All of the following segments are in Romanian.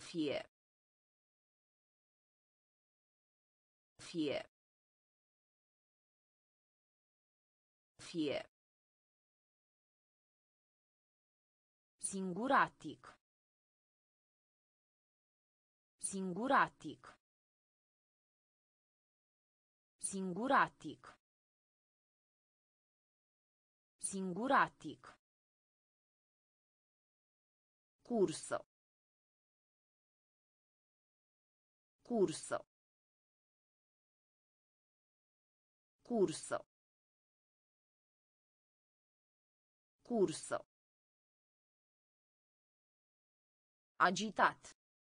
Fie. Fie. Fie. Singuratic. Singuratic. Singuratic. Singuratic. Curso. Curso. Curso. Curso. Agitat.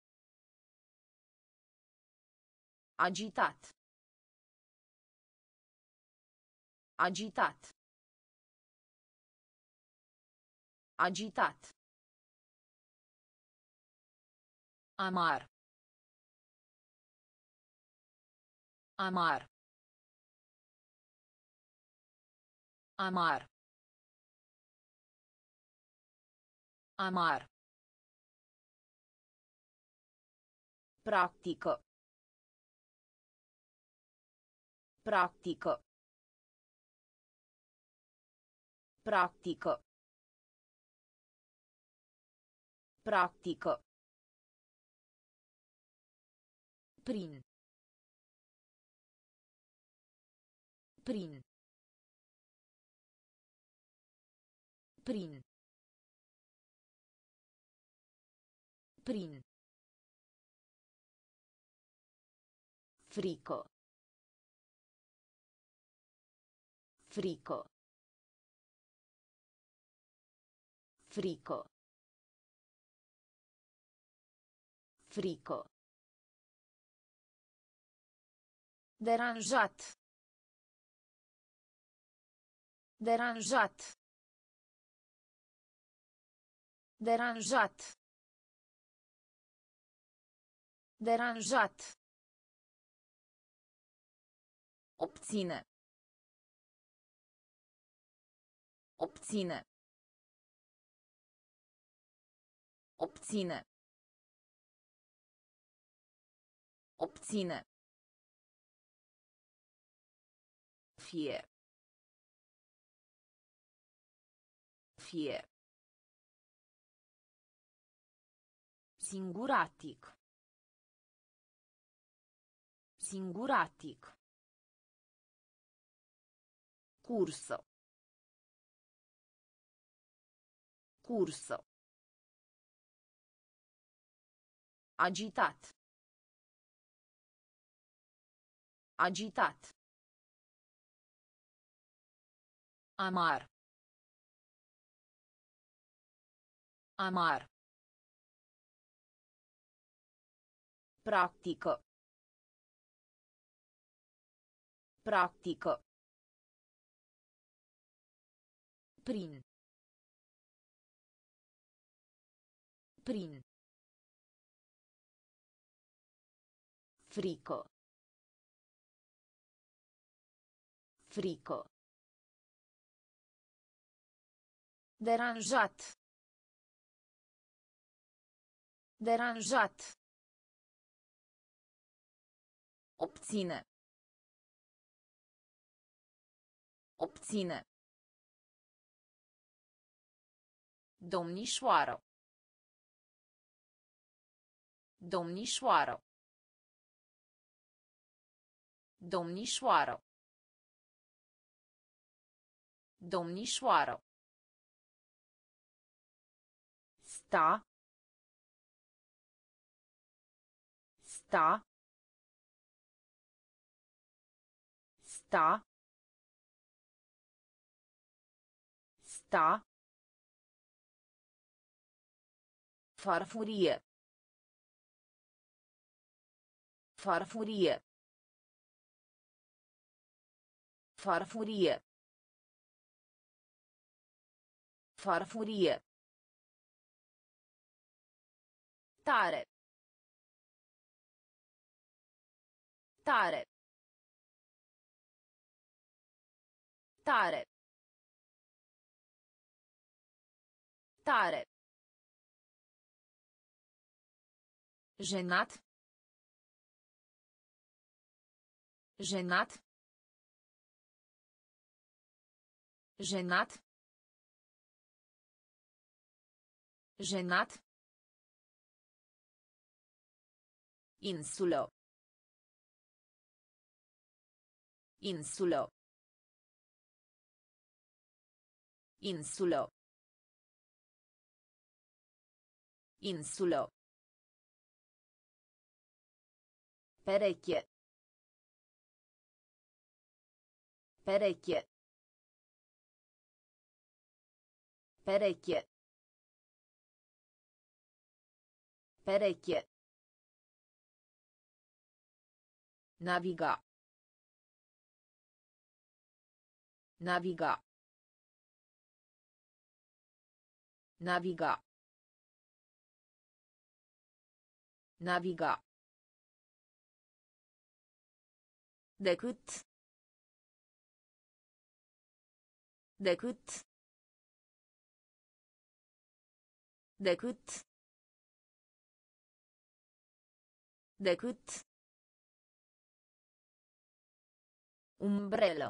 Agitat. Agitat. Agitat. Amar. Amar. Amar. Amar. Pratico. Pratico. Pratico. Pratico. Prin. Prin. Prin. Prin. Frico. Frico. Frico. Frico. Deranjat. Deranjat. Deranjat. Deranjat. Obține. Obține. Obține. Obține. Fie. Fie. Singuratic. Singuratic. Curso. Curso. Agitat. Agitat. Amar. Amar. Pratico. Pratico. Prin. Prin. Frico. Frico. Deranjat. Deranjat. Obține. Obține. Domnișoară. Domnișoară. Domnișoară. Domnișoară. Sta. Sta. Sta. Sta. Farfurie. Farfurie. Farfurie. Farfurie. Tare. Tare. Tare. Tare. Jenat. Jenat. Jenat. Jenat. Insulă. Insulă. Insulă. Insulă. Pereche. Pereche. Pereche. Pereche. Naviga. Naviga. Naviga. Naviga. Decât. Decât. Decât. Decât. Umbrello.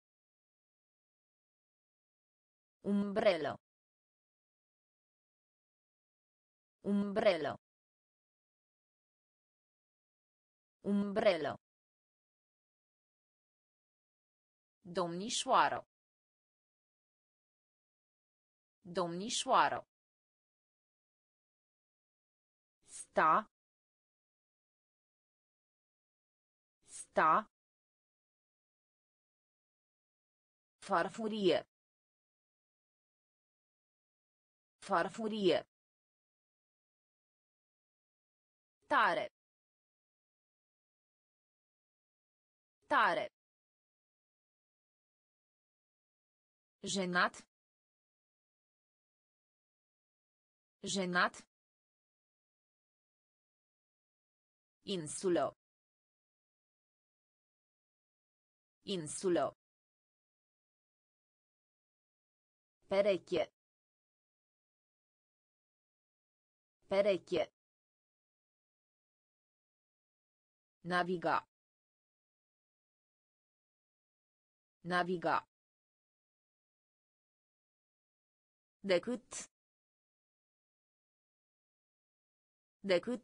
Umbrello. Umbrello. Umbrello. Domnișoară. Domnișoară. Sta. Sta. Farfurie. Farfurie. Tare. Tare. Jenat. Jenat. Insulă. Insulă. Pereche. Pereche. Naviga. Naviga. Decât. Decât.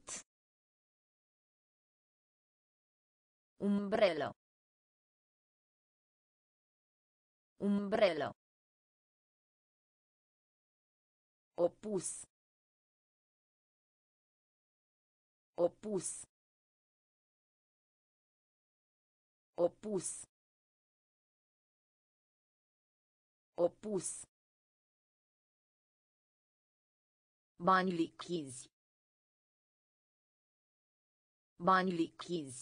Umbrello. Umbrello. Opus. Opus. Opus. Opus. Bani lichizi. Bani lichizi.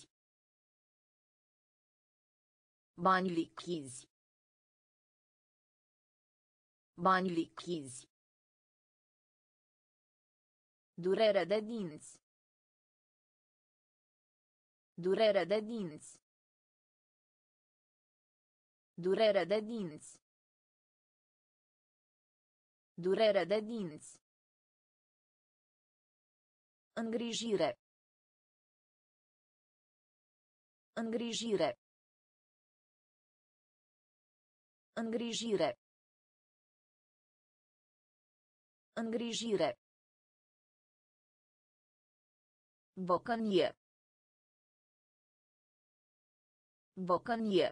Bani lichizi. Bani lichizi. Durere de dinți. Durere de dinți. Durere de dinți. Durere de dinți. Îngrijire. Îngrijire. Îngrijire. Îngrijire. Bocănie. Bocănie.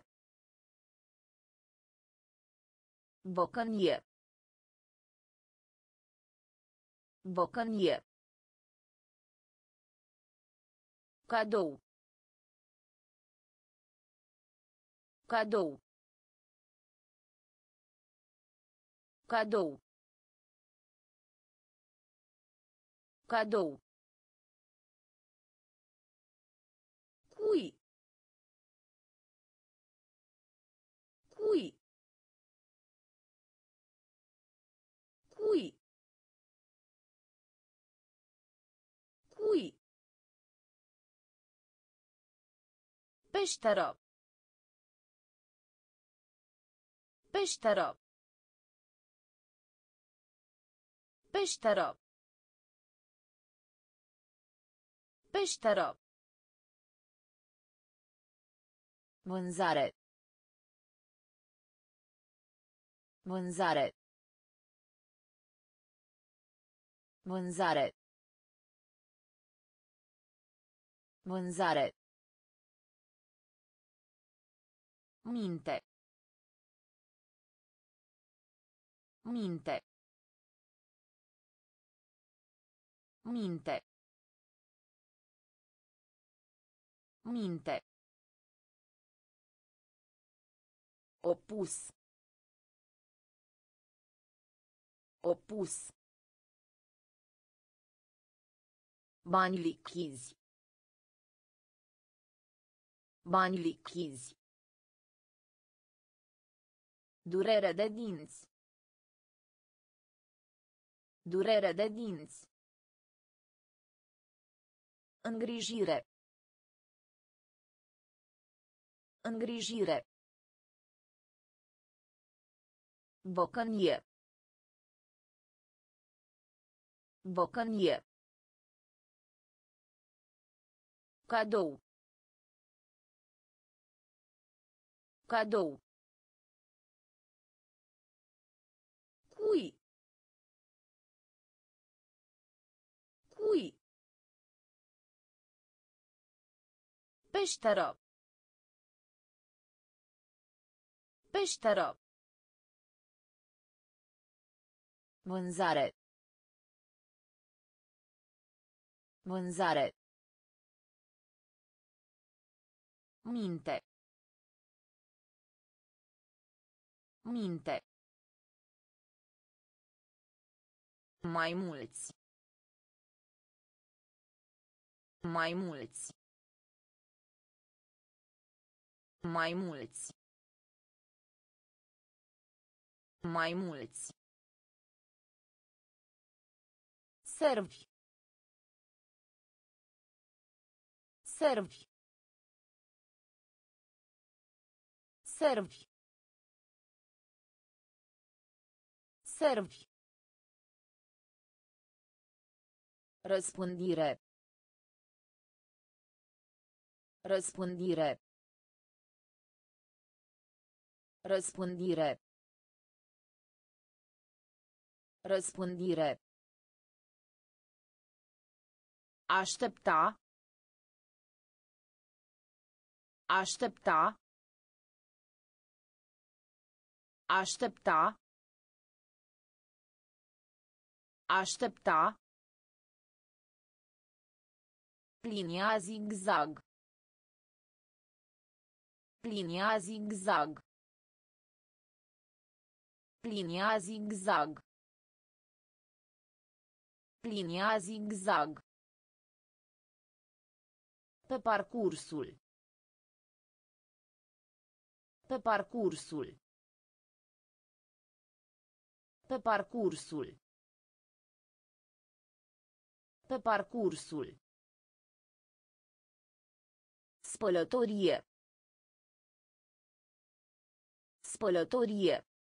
Bocănie. Bocănie. Cadou. Cadou. Cadou. Cadou. Cui. Cui. Cui. Cui. Peșteră. Peșteră. Peșteră. Peșteră. Vânzare. Vânzare. Vânzare. Vânzare. Minte. Minte. Minte. Minte. Opus. Opus. Bani lichizi. Bani lichizi. Durere de dinți. Durere de dinți. Îngrijire. Îngrijire. Bocănie. Bocănie. Cadou. Cadou. Cui. Cui. Peșteră. Peșteră. Vânzare. Vânzare. Minte. Minte. Mai mulți. Mai mulți. Mai mulți. Mai mulți. Servi. Servi. Servi. Servi. Răspândire. Răspândire. Răspândire. Răspândire. Aștepta. Aștepta. Aștepta. Aștepta. Linia zigzag. Linia zigzag. Linia zigzag. Linia zigzag. Pe parcursul. Pe parcursul. Pe parcursul. Pe parcursul. Spălătorie. Spălătorie.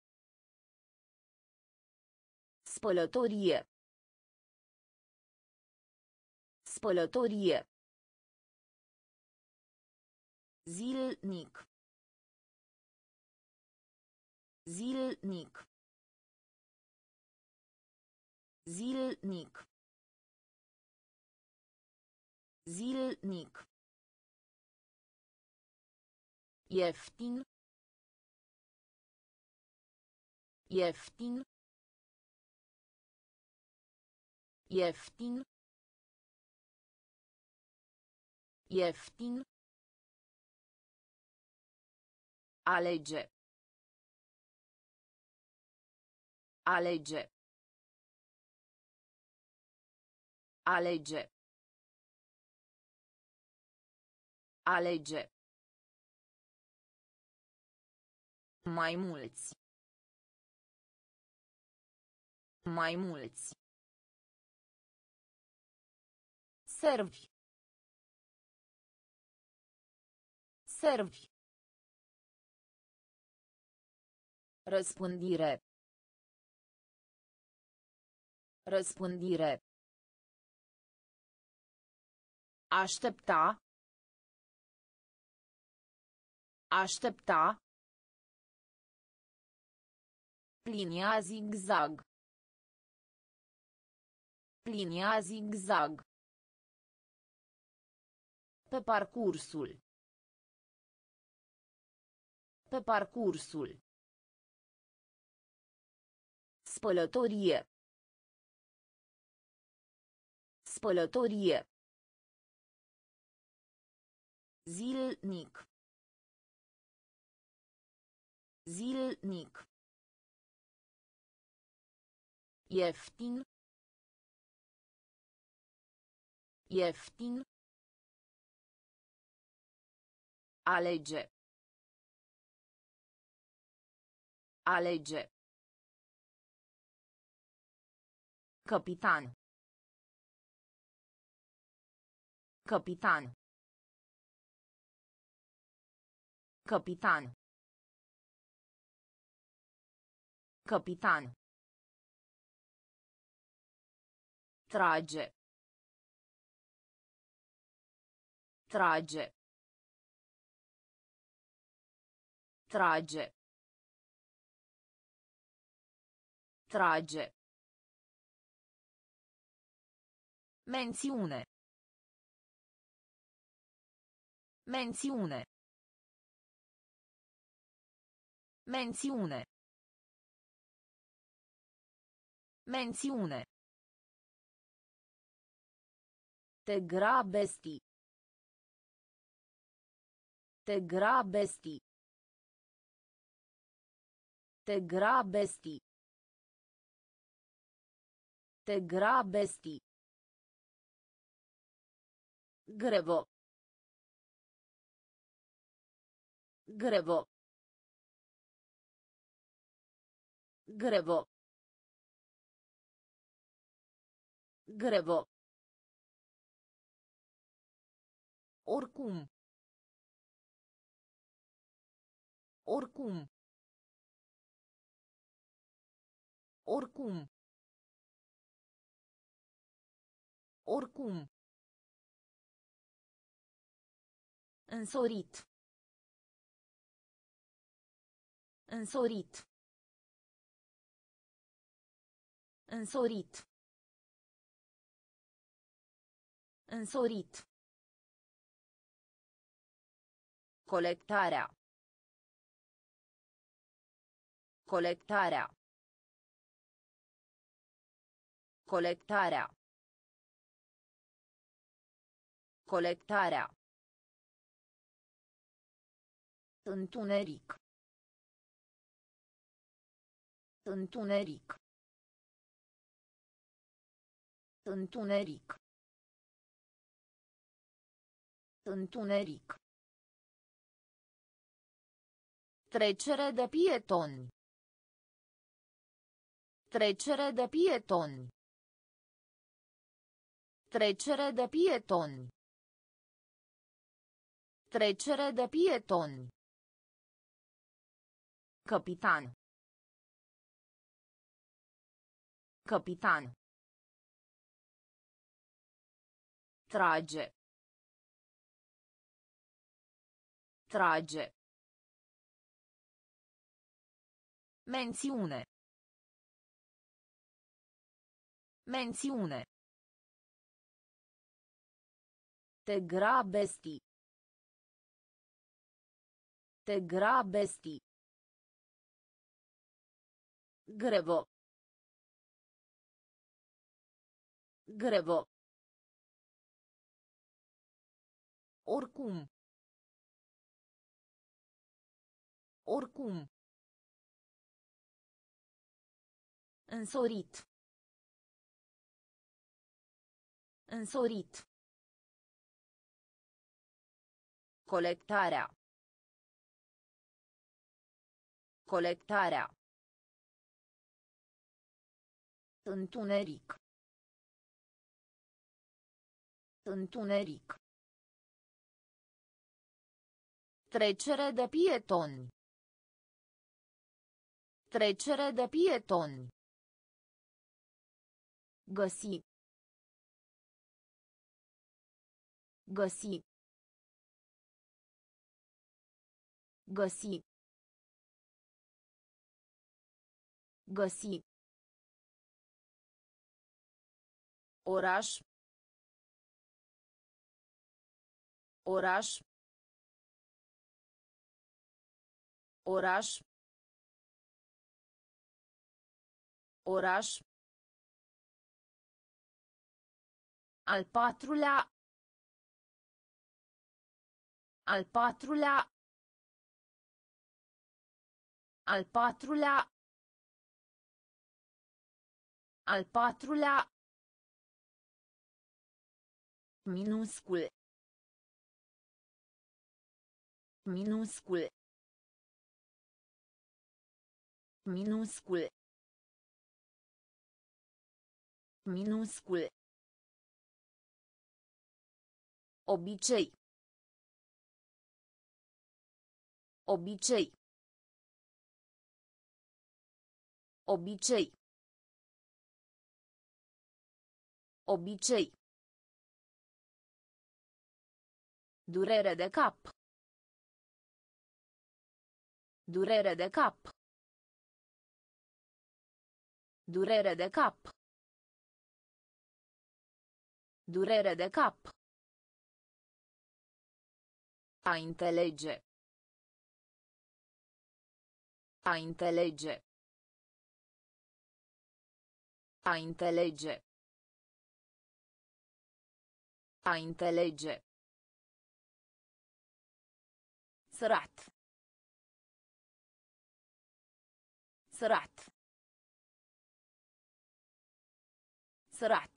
Spălătorie. Spălătorie. Zilnic. Zilnic. Zilnic. Zilnic. Ieftin. Ieftin. Ieftin. Ieftin. Alege. Alege. Alege. Alege. Mai mulți. Mai mulți. Servi. Servi. Răspândire. Răspândire. Aștepta. Aștepta. Linia zigzag. Linia zigzag. Pe parcursul. Pe parcursul. Spălătorie. Spălătorie. Zilnic. Zilnic. Ieftin. Ieftin. Alege. Alege. Capitan. Capitan. Capitan. Capitan. Trage. Trage. Trage. Trage. Menzione. Menzione. Menzione. Menzione. Te grabesti. Te grabesti. Te grabesti. Te grabesti. Grevo. Grevo. Grevo. Grevo. Oricum. Oricum. Oricum. Oricum. Însorit. Însorit. Însorit. Însorit. Colectarea. Colectarea. Colectarea. Colectarea. Întuneric. Întuneric. Întuneric. Întuneric. Trecere de pietoni. Trecere de pietoni. Trecere de pietoni. Trecere de pietoni. Capitan. Capitan. Trage. Trage. Menzione. Menzione. Te grabesti. Te grabesti. Grevo. Grevo. Oricum. Oricum. Însorit. Însorit. Colectarea. Colectarea. Întuneric. Întuneric. Trecere de pietoni. Trecere de pietoni. Găsi. Găsi. Găsi. Găsi. Oraș. Oraș. Oraș. Oraș. Al patrulea. Al patrulea. Al patrulea. Al patrulea. Minuscul. Minuscul. Minuscul. Minuscul. Obicei. Obicei. Obicei. Obicei. Durere de cap. Durere de cap. Durere de cap. Durere de cap. A înțelege. A înțelege. A înțelege. A înțelege. Sărat. Sărat. Sărat.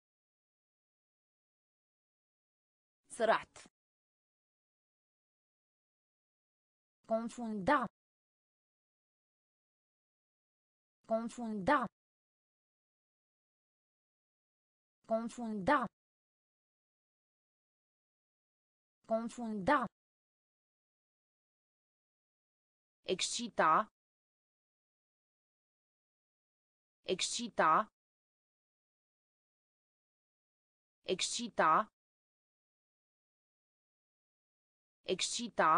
Sărat. Confunda. Confunda. Confunda. Confunda. Excita. Excita. Excita. Excita.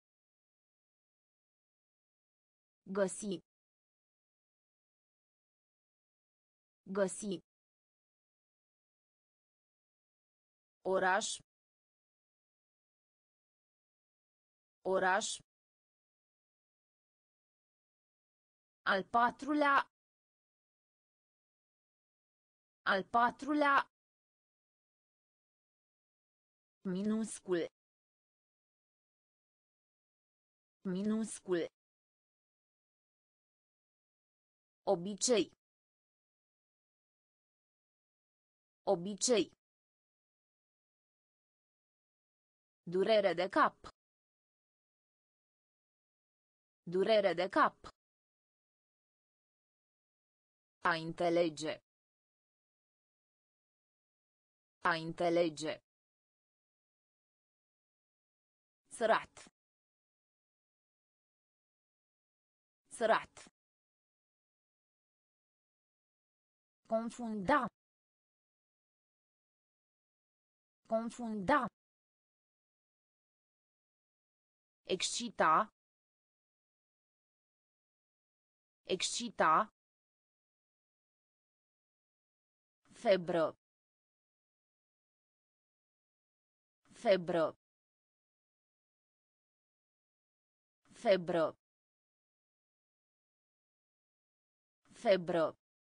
Găsi. Găsi. Oraș. Oraș. Al patrulea. Al patrulea. Minuscul. Minuscul. Obicei. Obicei. Durere de cap. Durere de cap. A înțelege. A înțelege. Sărat. Sărat. Confunda. Confunda. Excita. Excita. Febră. Febră. Febră. Febră.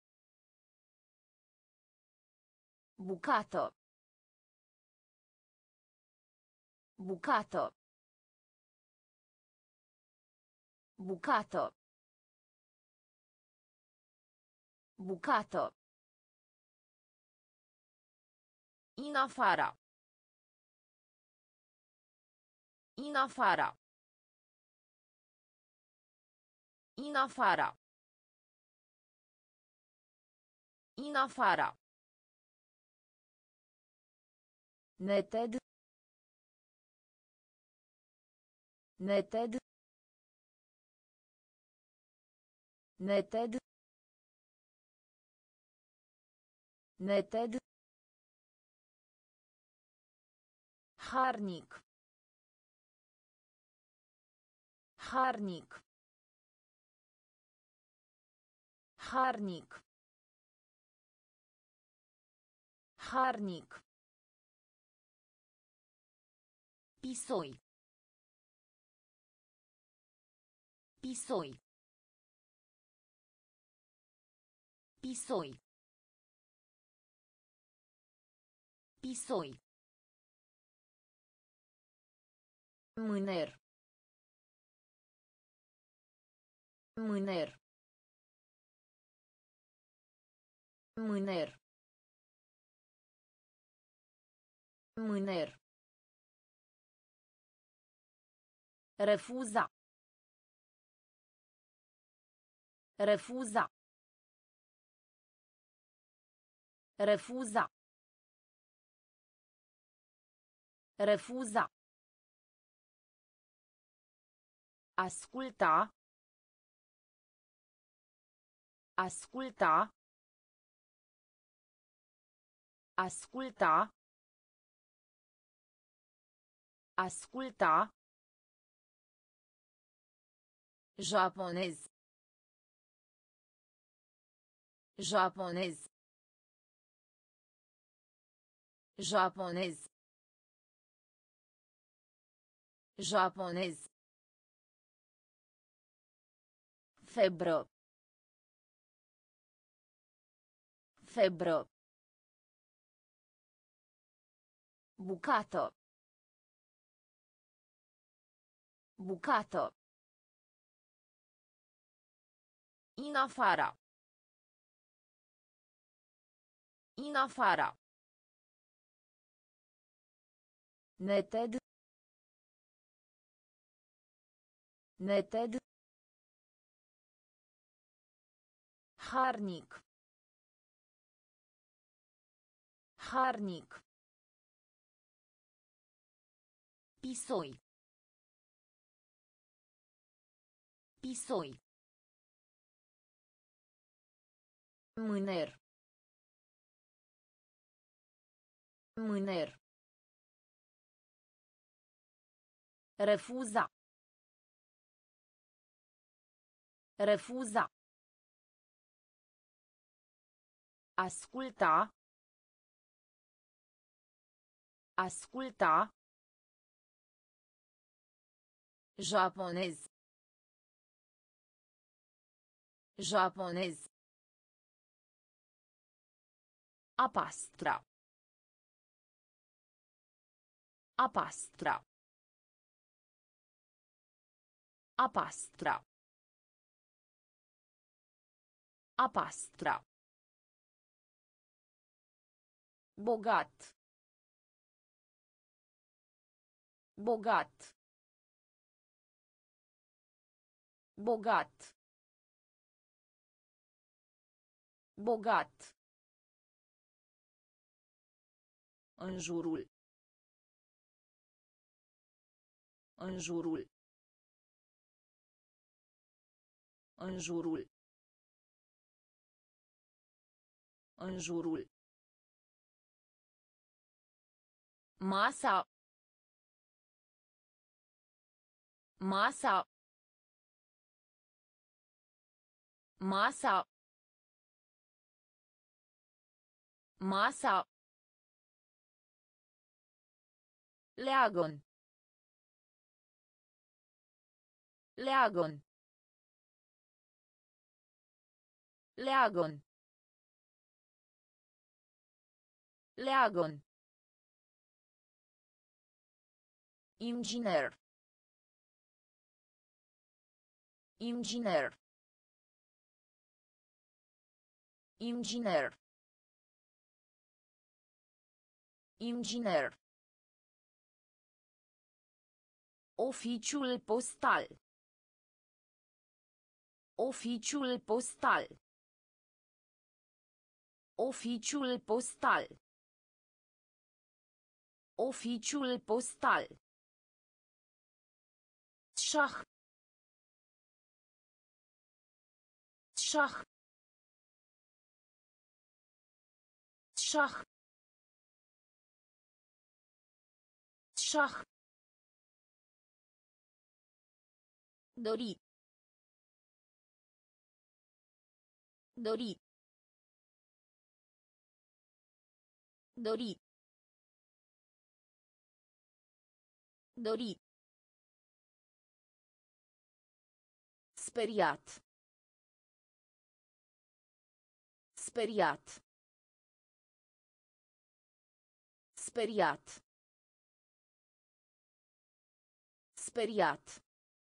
Bucată. Bucată. Bucată. Bucată. In afara. In afara. In afara. In afara. Neted. Neted. Neted. Neted. Harnic. Harnic. Harnic. Harnic. Pisoi. Pisoi. Pisoi. Pisoi. Mâner. Mâner. Mâner. Mâner. Refuza. Refuza. Refuza. Refuza. Asculta. Asculta. Asculta. Asculta. Japonez. Japonez. Japonez. Japonez. Febră. Febră. Bucată. Bucată. In afara. In afara. Neted. Neted. Harnic. Harnic. Pisoi. Pisoi. Mâner. Mâner. Refuza. Refuza. Asculta. Asculta. Japonez. Japonez. A pastra. A pastra. A pastra. A pastra. Bogat. Bogat. Bogat. Bogat. În jurul. În jurul. În jurul. În jurul. Masa. Masa. Masa. Masa. Leagon. Leagon. Leagon. Leagon. Inginer. Inginer. Inginer. Inginer. Oficiul postal. Oficiul postal. Oficiul postal. Oficiul postal. Șah. Șah. Șah. Șah. Dori. Dori. Dori. Dori. Speriat. Speriat. Speriat. Speriat.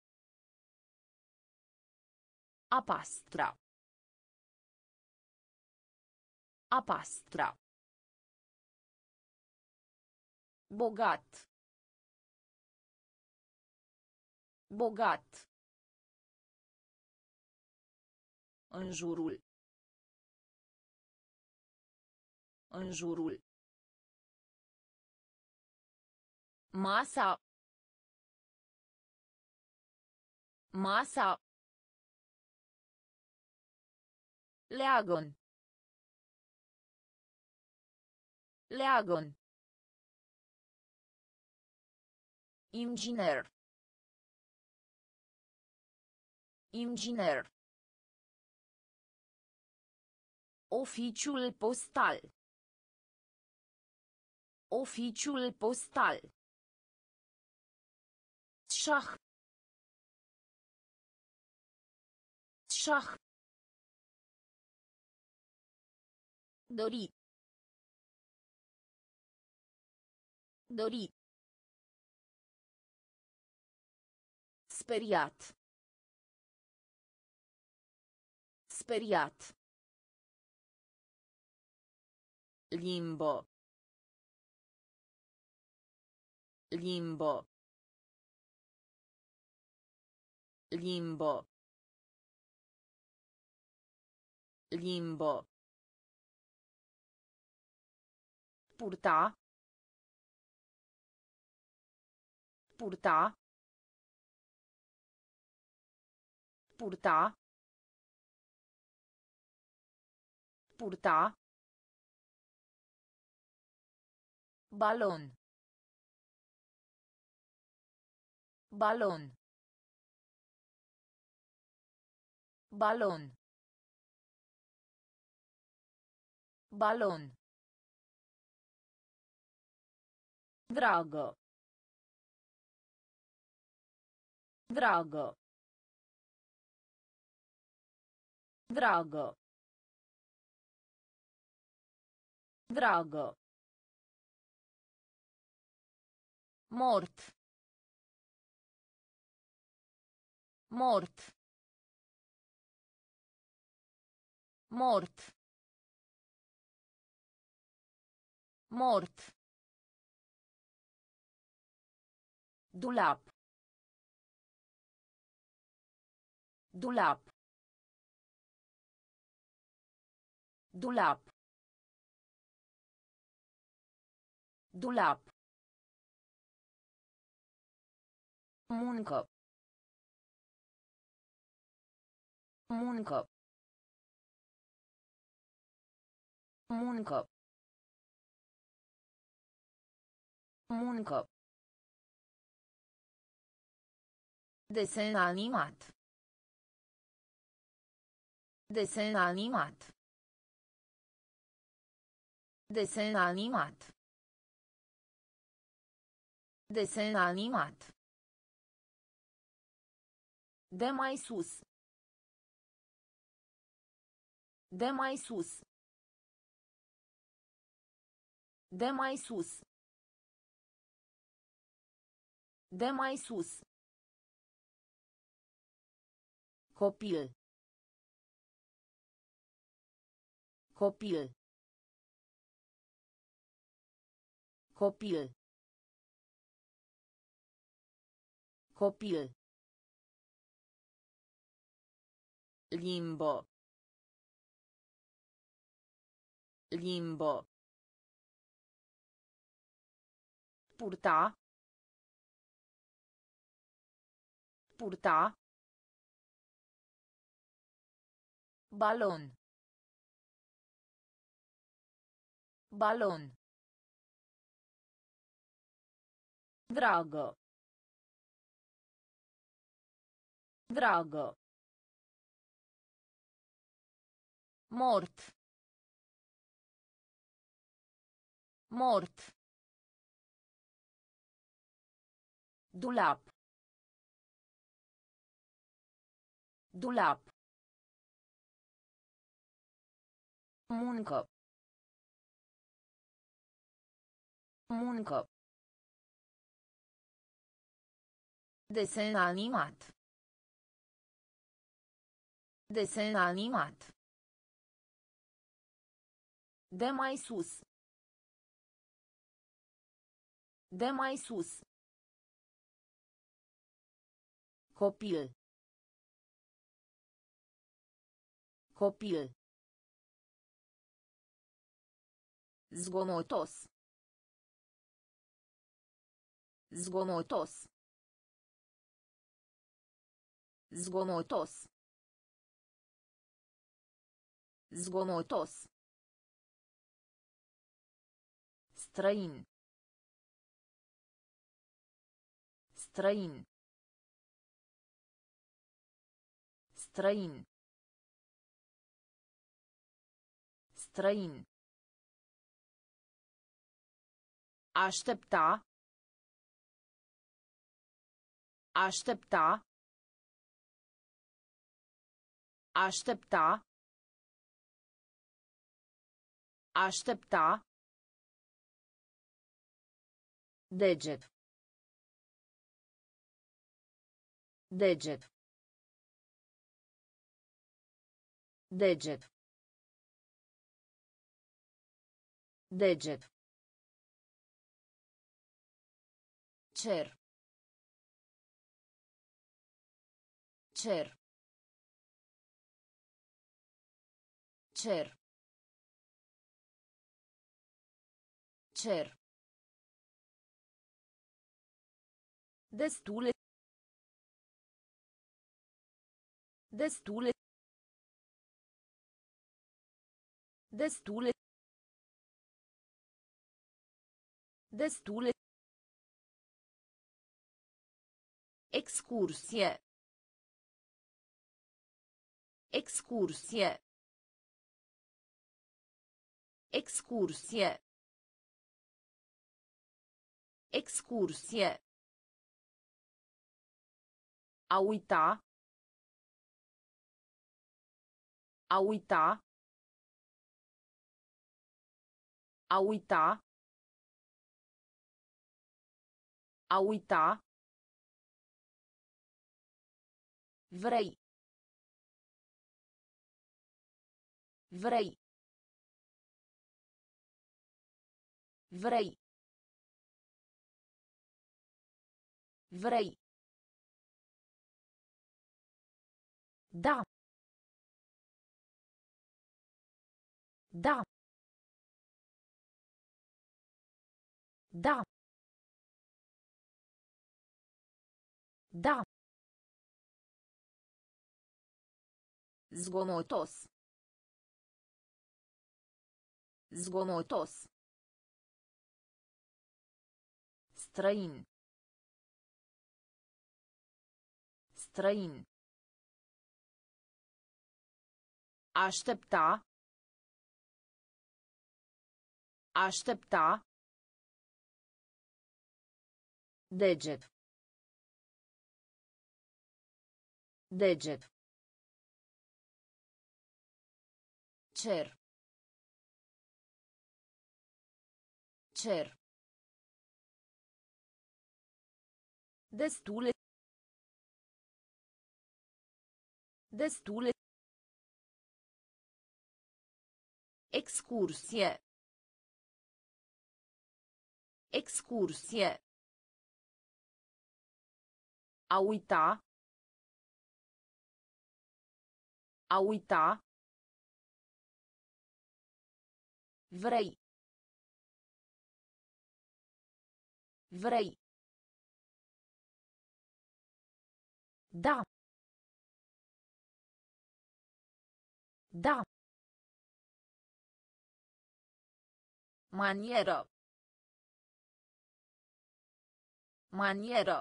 A pastra. A pastra. Bogat. Bogat. În jurul. În jurul. Masa. Masa. Leagăn. Leagăn. Inginer. Inginer. Oficiul postal. Oficiul postal. Șah. Șah. Dori. Dori. Speriat. Speriat. Limbo. Limbo. Limbo. Limbo. Purta. Purta. Purta. Purta. Balon. Balon. Balon. Balon. Dragă. Dragă. Dragă. Dragă. Mort. Mort. Mort. Mort. Dulap. Dulap. Dulap. Dulap. Muncă. Muncă. Muncă. Muncă. Desen animat. Desen animat. Desen animat. Desen animat. De mai sus. De mai sus. De mai sus. De mai sus. Copil. Copil. Copil. Copil. Limbo. Limbo. Purta. Purta. Balon. Balon. Dragă. Dragă. Mort. Mort. Dulap. Dulap. Muncă. Muncă. Desen animat. Desen animat. De mai sus. De mai sus. Copil. Copil. Zgomotos. Zgomotos. Zgomotos. Zgomotos. Străin. Străin. Străin. Străin. Aștepta. Aștepta. Aștepta. Aștepta. Deget. Deget. Deget. Deget. Cer. Cer. Cer. Cer. Destule. Destule. Destule. Destule. Excursie. Excursie. Excursie. Excursie. A uita. A uita. A uita. A uita. Vrei. Vrei. Vrei. Vrei. Da. Da. Da. Da. Zgomotos. Zgomotos. Străin. Străin. Aștepta. Aștepta. Deget. Deget. Cer. Cer. Destule. Destule. Excursie. Excursie. A uita. A uita. Vrei. Vrei. Da. Da. Manieră. Manieră.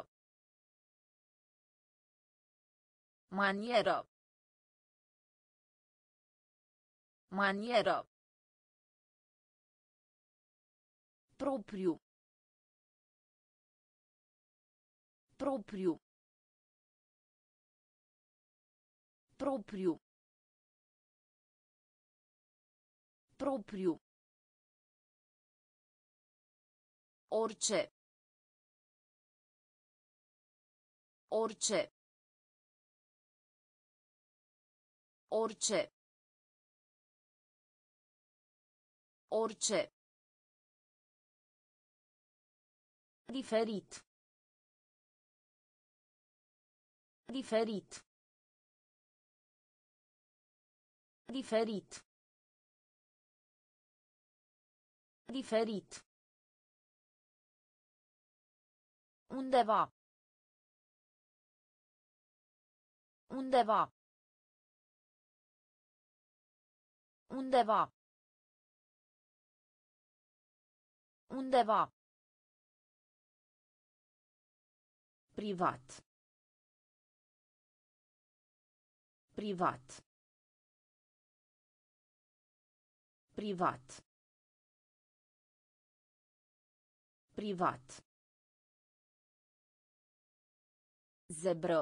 Manieră. Manieră. Propriu. Propriu. Propriu. Propriu. Orice. Orice. Orice. Orice. Diferit. Diferit. Diferit. Diferit. Undeva. Undeva. Undeva. Undeva. Privat. Privat. Privat. Privat. Zebră.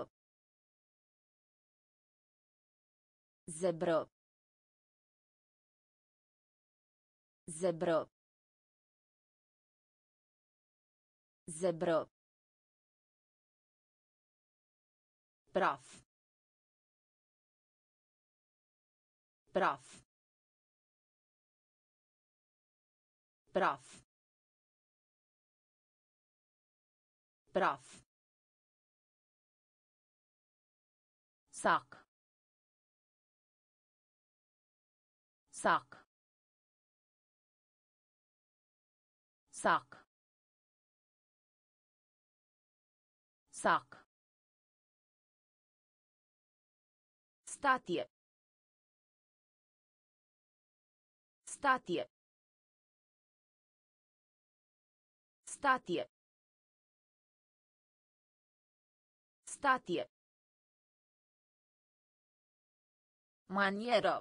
Zebră. Zebră. Zebră. Praf. Praf. Praf. Praf. Sac. Sac. Sac. Sac. Statie. Statie. Statie. Statie. Manieră.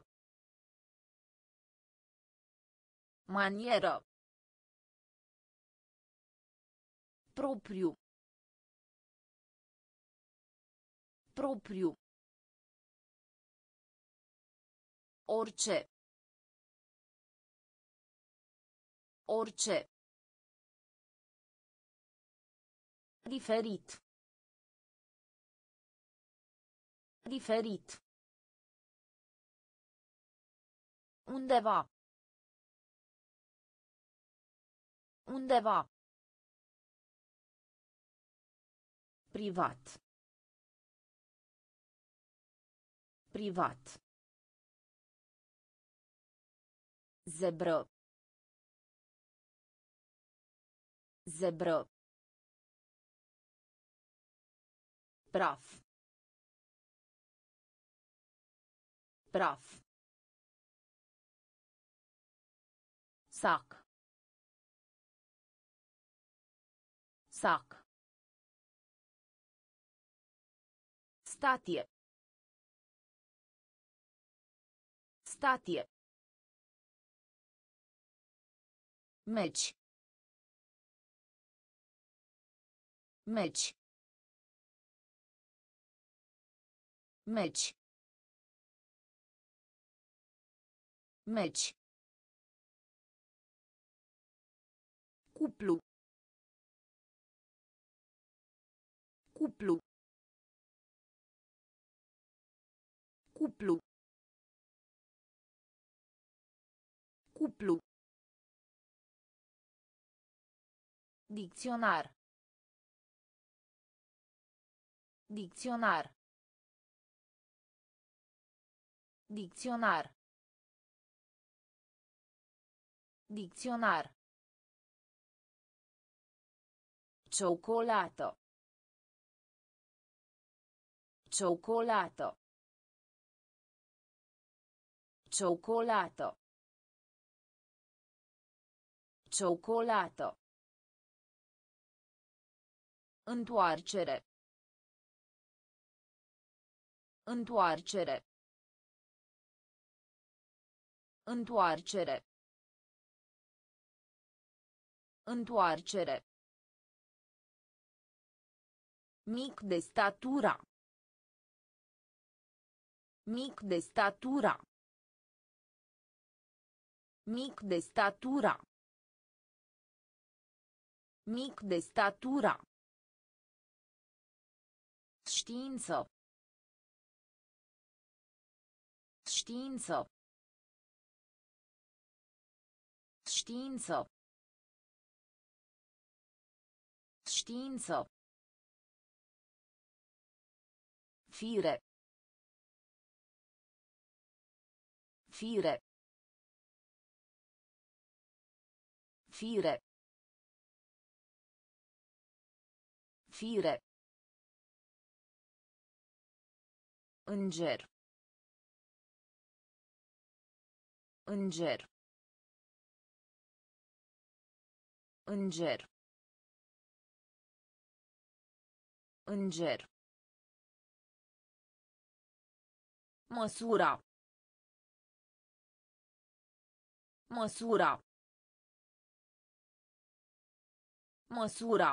Manieră. Propriu. Propriu. Orice. Orice. Diferit. Diferit. Undeva. Undeva. Privat. Privat. Zebră. Zebră. Praf. Praf. Sac. Sac. Statie. Statie. Meci. Meci. Meci. Meci. Cuplu. Cuplu. Cuplu. Cuplu. Dicționar. Dicționar. Dicționar. Dicționar. Cioccolato. Cioccolato. Cioccolato. Cioccolato. Întoarcere. Întoarcere. Întoarcere. Întoarcere. Mic de statura. Mic de statura. Mic de statura. Mic de statura. Știință. Știință. Știință. Știință. Fire. Fire. Fire. Fire. Înger. Înger. Înger. Înger. Măsura. Măsura. Măsura.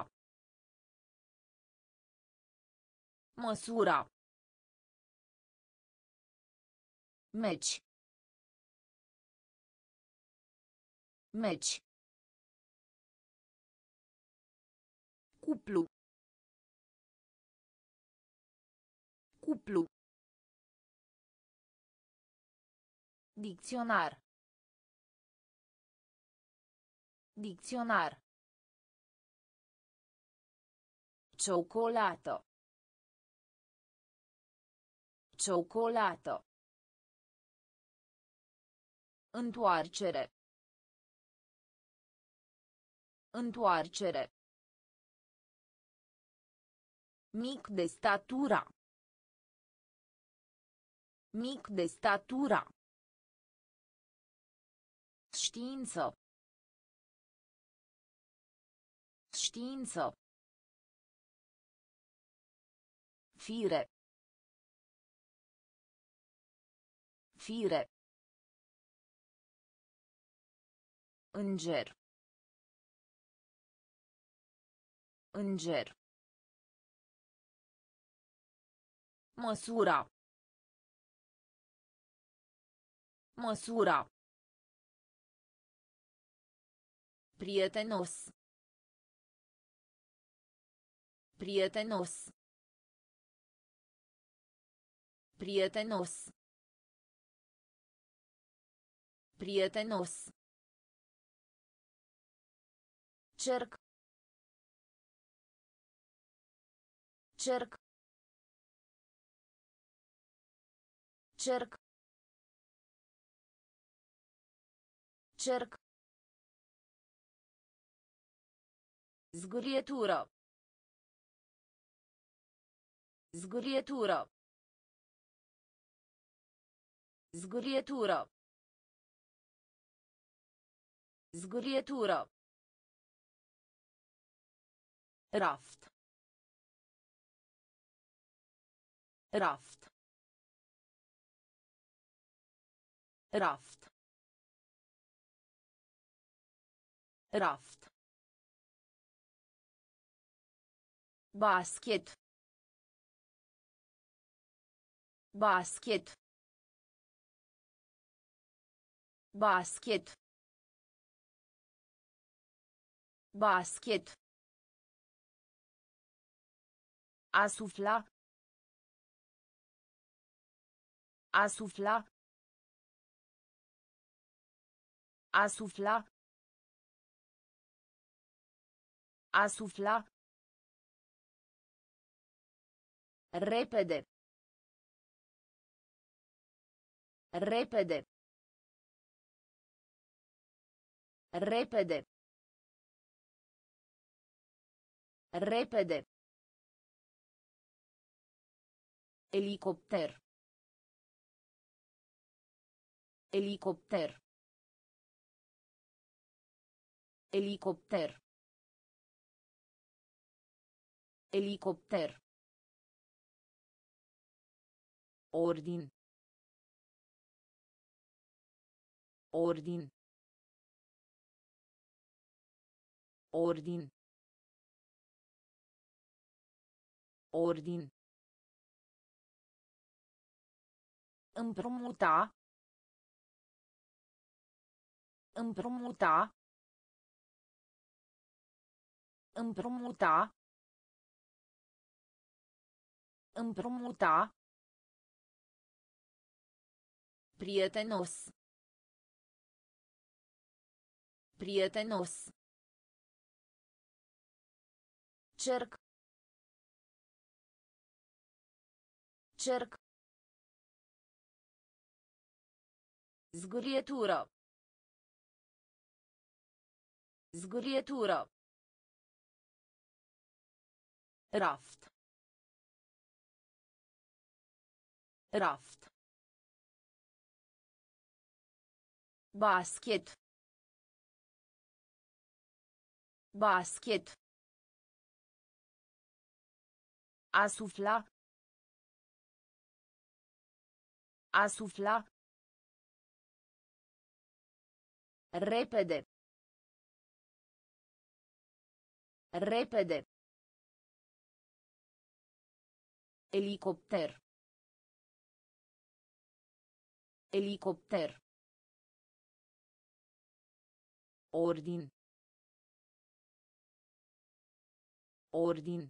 Măsura. Meci. Meci. Cuplu. Cuplu. Dicționar. Dicționar. Ciocolată. Ciocolată. Întoarcere. Întoarcere. Mic de statura. Mic de statura. Știință. Știință. Fire. Fire. Înger. Înger. Măsura. Măsura. Prietenos. Prietenos. Prietenos. Prietenos. Cerc. Cerc. Cerc. Cerc. Zgârietură. Zgârietură. Zgârietură. Zgârietură. Raft. Raft. Raft. Raft. Basket. Basket. Basket. Basket. A sufla. A sufla. A sufla. A sufla. Repede. Repede. Repede. Repede. Elicopter. Elicopter. Elicopter. Elicopter. Ordin. Ordin. Ordin. Ordin. Împrumuta. Împrumuta. Împrumuta. Împrumuta. Prietenos. Prietenos. Cerc. Cerc. Zgârietură. Zgârietură. Raft. Raft. Basket. Basket. A sufla. A sufla. Repede. Repede. Elicopter. Elicopter. Ordin. Ordin.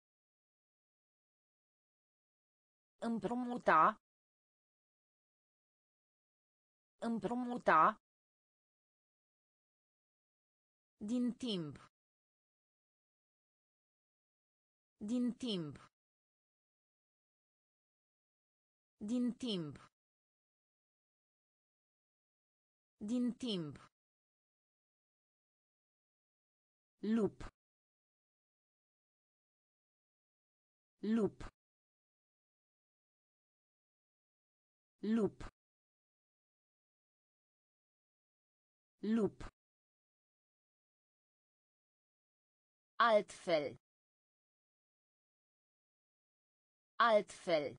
Împrumuta. Împrumuta. Din timp. Din timp. Din timp. Din timp. Lup. Lup. Lup. Lup. Altfel. Altfel.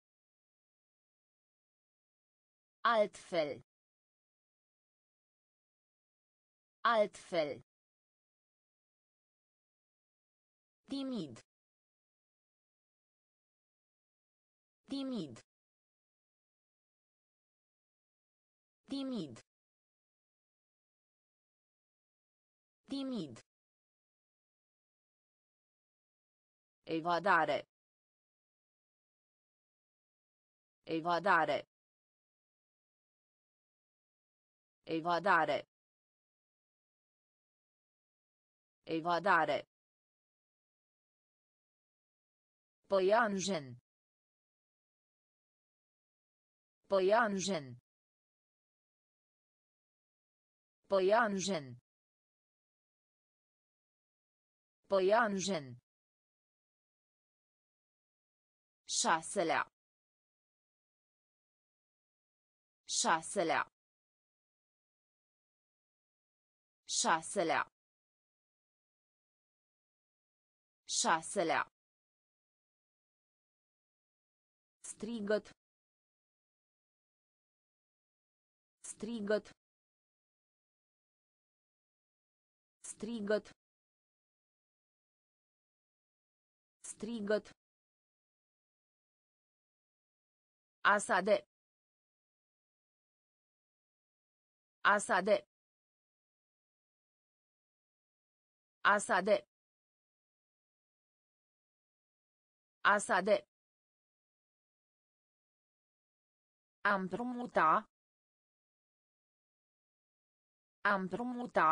Altfel. Altfel. Timid. Timid. Timid. Timid. Evadare. Evadare. Evadare. Evadare. Păianjen. Păianjen. Păianjen. Păianjen. Șaselea. Șaselea. Șaselea. Șaselea. Strigăt. Strigăt. Strigăt. Strigăt. Asade. Asade. Asade. Asade. A împrumuta. A împrumuta.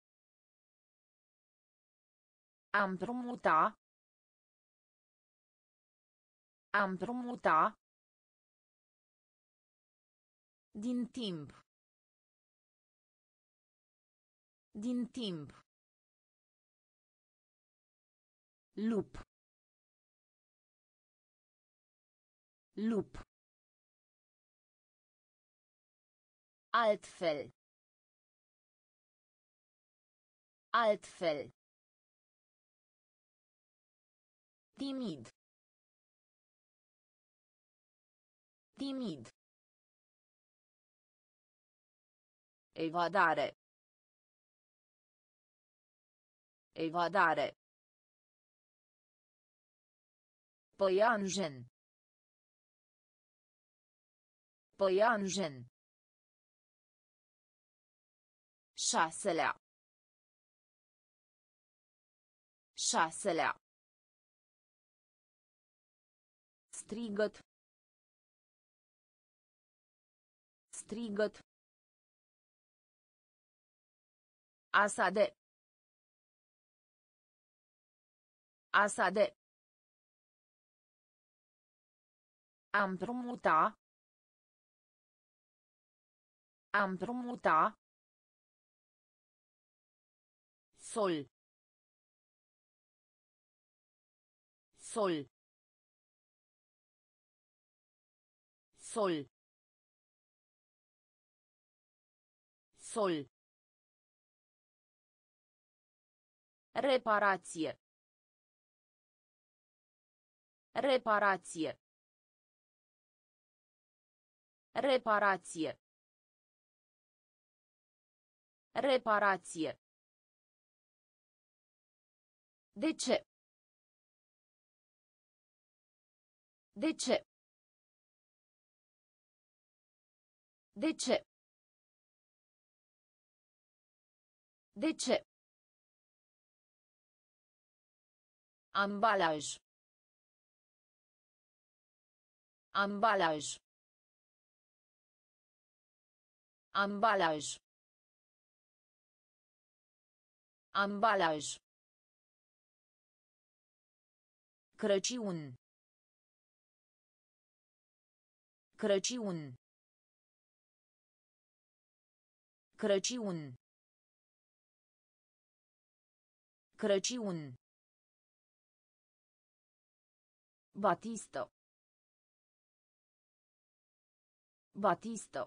A împrumuta. A împrumuta. Din timp. Din timp. Lup. Lup. Altfel. Altfel. Timid. Timid. Evadare. Evadare. Păianjen. Păianjen. Șaselea. Șaselea. Strigăt. Strigăt. Asade. Asade. A împrumuta. A împrumuta. Sol. Sol. Sol. Sol. Reparație. Reparație. Reparație. Reparație. De ce? De ce? De ce? De ce? Ambalaj. Ambalaj. Ambalaj. Ambalaj. Crăciun. Crăciun. Crăciun. Crăciun. Batistă. Batistă.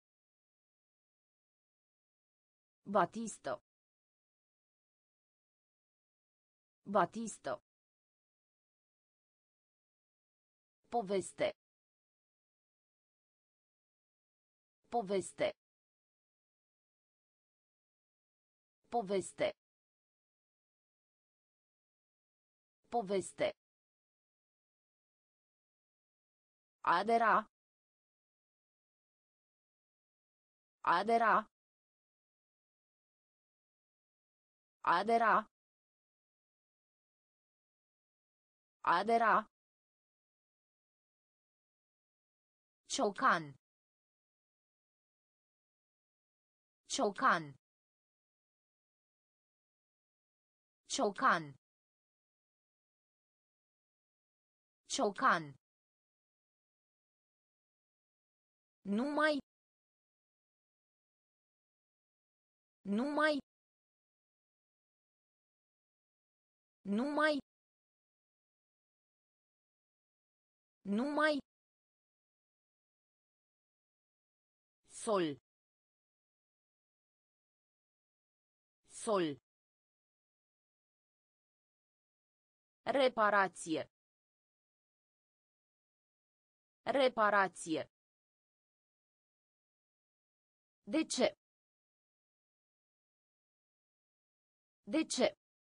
Batistă. Batistă. Poveste. Poveste. Poveste. Poveste. Adera. Adera. Adera. Adera. Ciocan. Ciocan. Ciocan. Ciocan. Numai. Numai. Numai. Numai. Sol. Sol. Reparație. Reparație. De ce? De ce?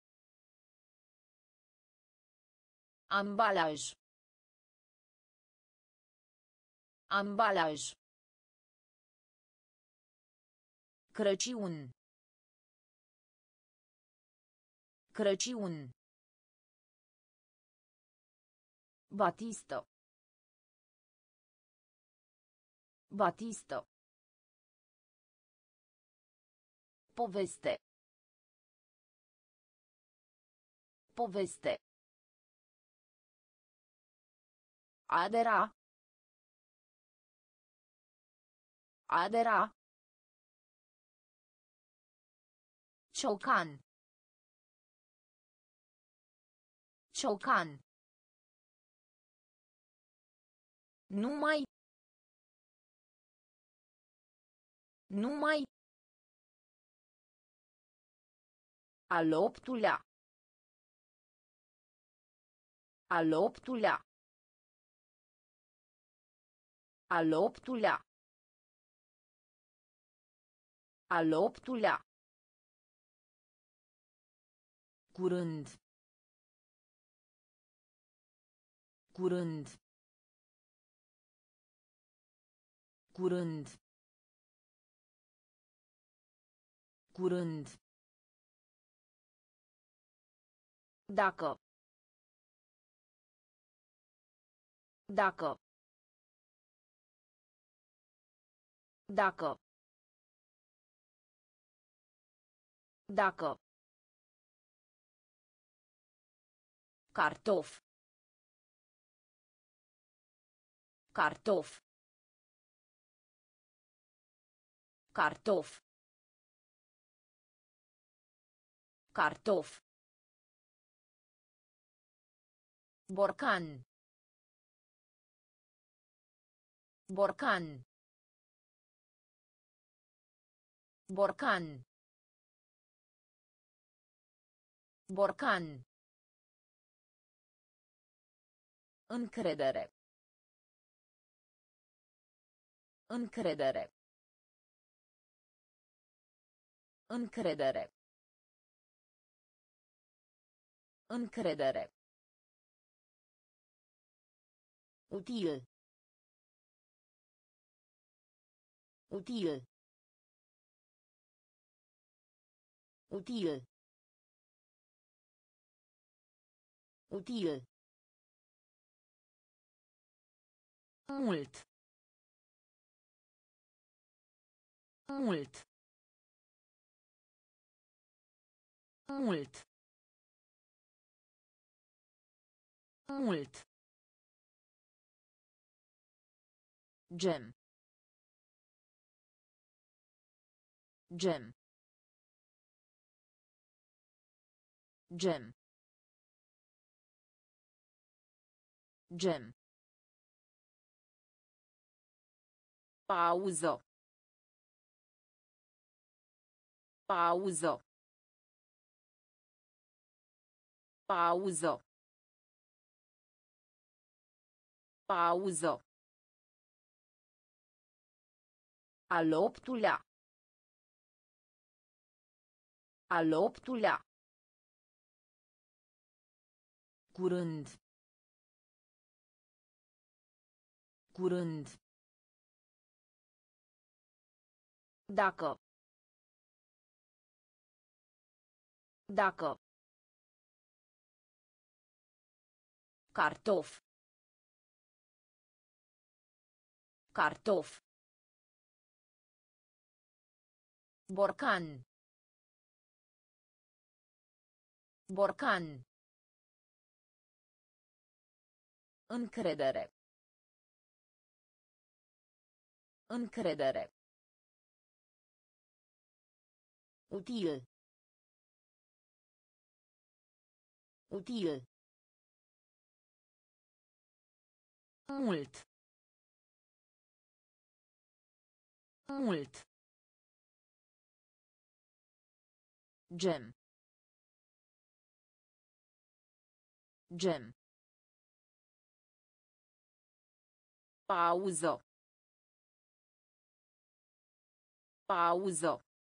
Ambalaj. Ambalaj. Crăciun. Crăciun. Batistă. Batistă. Poveste. Poveste. Adera. Adera. Ciocan. Ciocan. Numai. Numai. Al optulea. Al optulea. Al optulea. Al optulea. Curând. Curând. Curând. Curând. Dacă. Dacă. Dacă. Dacă. Cartof. Cartof. Cartof. Cartof. Borcan. Borcan. Borcan. Borcan. Încredere. Încredere. Încredere. Încredere. Util. Util. Util. Util. Mult. Mult. Mult. Mult. Gem. Gem. Gem. Gem. Pauză. Pauză. Pauză. Pauză. Al optulea. Al optulea. Curând. Curând. Dacă. Dacă. Cartof. Cartof. Borcan. Borcan. Încredere. Încredere. Util. Util. Mult. Mult. Gem. Gem. Pauză. Pauză.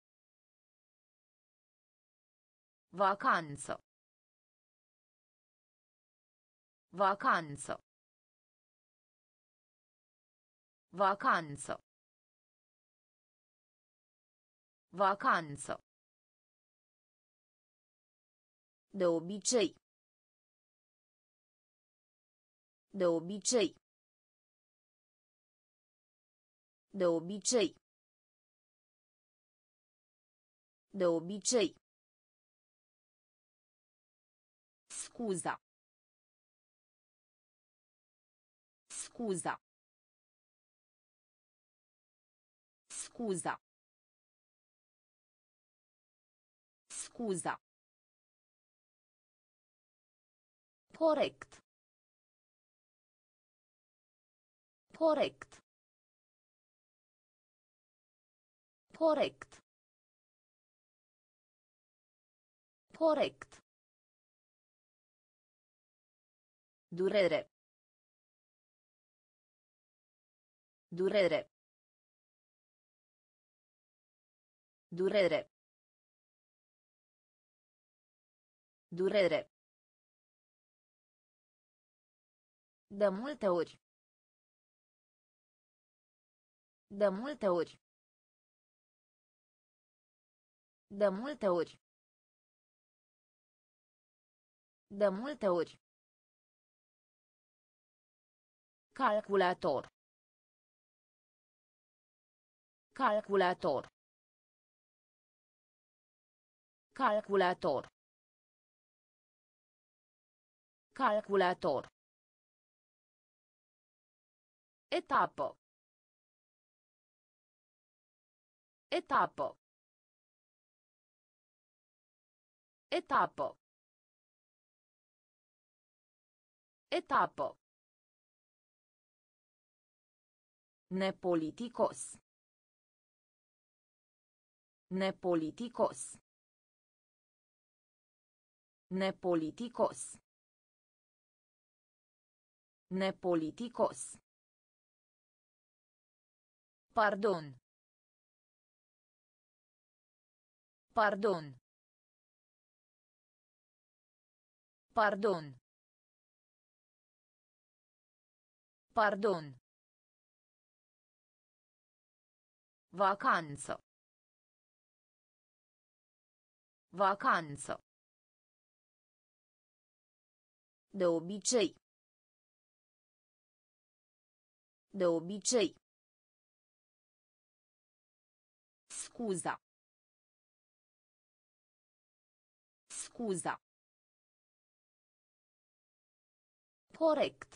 Vacanță. Vacanță. Vacanță. Vacanță. De obicei. De obicei. De obicei. De obicei. Scuza. Scuza. Scuza. Scuza. Corect. Corect. Corect. Corect. Durere. Durere. Durere. Durere. De multe ori. De multe ori. De multe ori. De multe ori. Calculator. Calculator. Calculator. Calculator. Etapă. Etapă. Etapă. Etapă. Nepoliticos. Nepoliticos. Nepoliticos. Nepoliticos. Pardon. Pardon. Pardon. Pardon. Vacanță. Vacanță. De obicei. De obicei. Scuza. Scuza. Corect.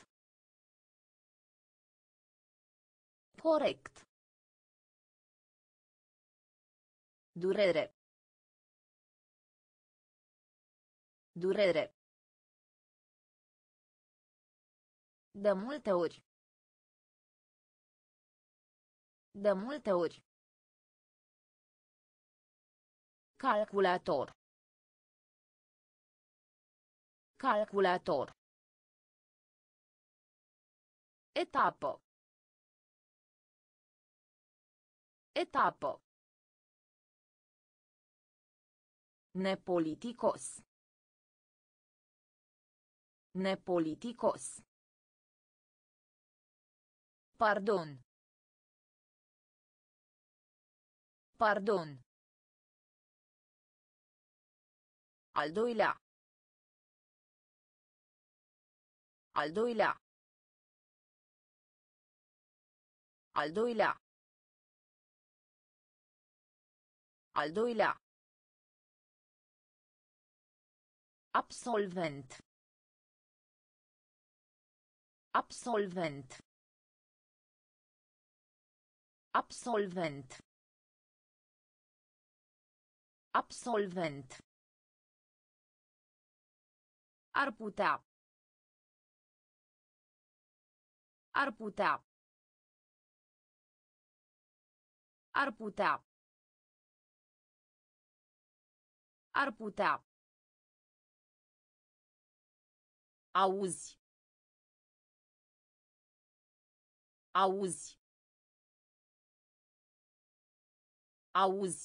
Corect. Durere. Durere. De multe ori. De multe ori. Calculator. Calculator. Etapă. Etapă. Nepoliticos. Nepoliticos. Pardon. Pardon. Al doilea. Al doilea. Al doilea. Al doilea. Absolvent. Absolvent. Absolvent. Absolvent. Ar putea. Ar putea. Ar putea. Ar putea. Auzi. Auzi. Auzi.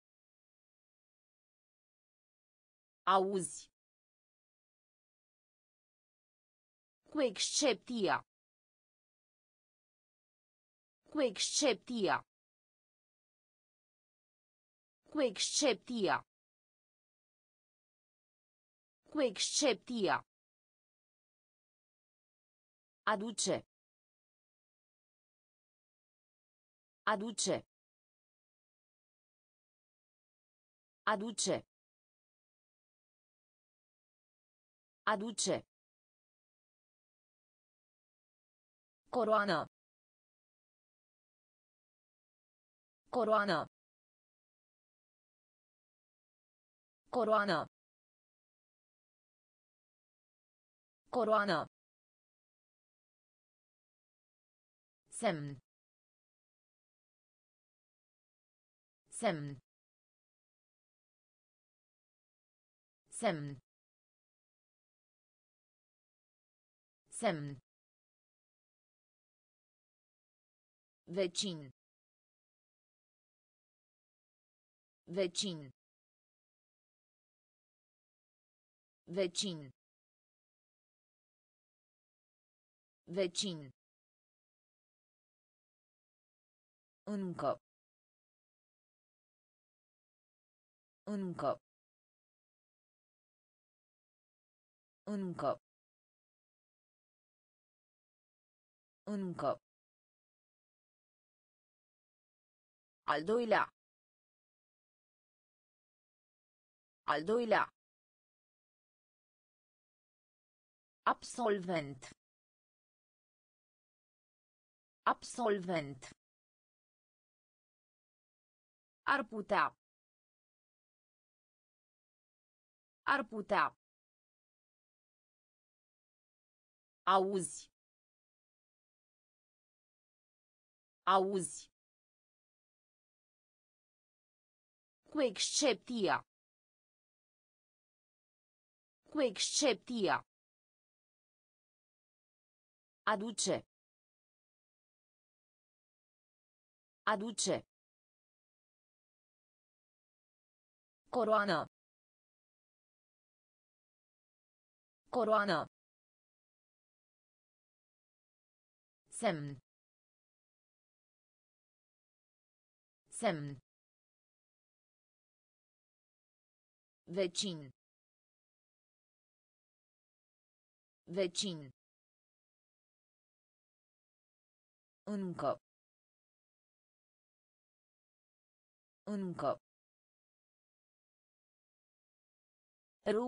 Auzi. Cu excepția. Cu excepția. Cu excepția. Cu excepția. Aduce. Aduce. Aduce. Aduce. Coroană. Coroană. Coroană. Coroană. Semn. Semn. Semn. Semn. Vecin. Vecin. Vecin. Vecin. Încă. Încă. Încă. Încă. Al doilea. Al doilea. Absolvent. Absolvent. Ar putea. Ar putea. Auzi. Auzi. Cu excepția. Cu excepția. Aduce. Aduce. Coroană. Coroană. Semn. Semn. Vecin. Vecin. Încă. Încă. Ru.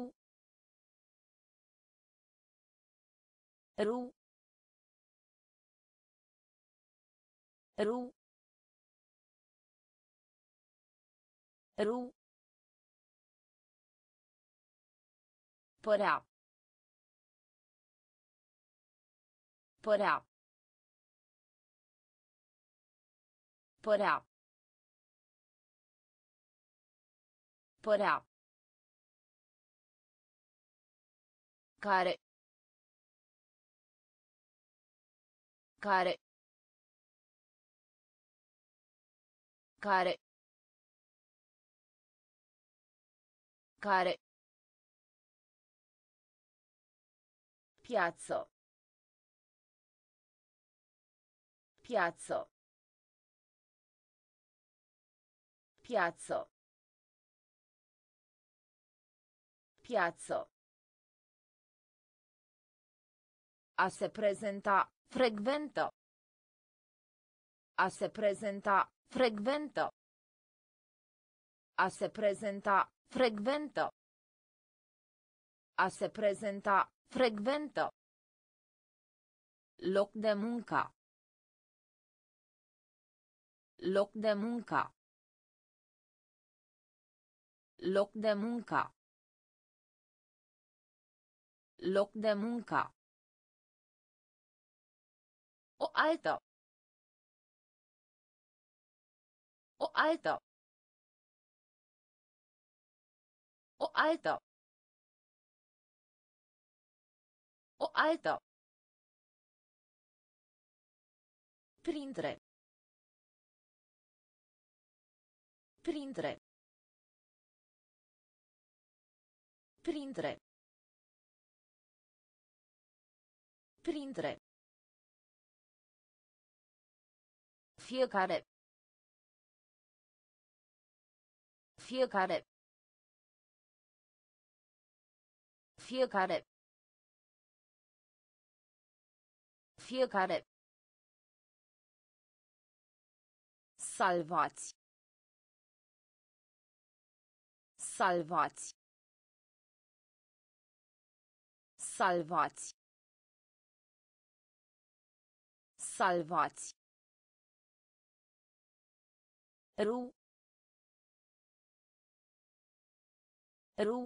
Ru. Ru. Ru. Părea. Părea. Părea. Părea. Care. Care. Care. Care. Piață. Piață. Piață. Piață. A se prezenta, frecventă. A se prezenta, frecventă. A se prezenta, frecventă. A se prezenta, frecventă. Loc de muncă. Loc de muncă. Loc de muncă. Loc de muncă. O altă. O altă. O altă. O altă. Printre. Printre. Printre. Printre. Fiecare. Fiecare. Fiecare. Fiecare. Salvați. Salvați. Salvați. Salvați. Ru. Ru.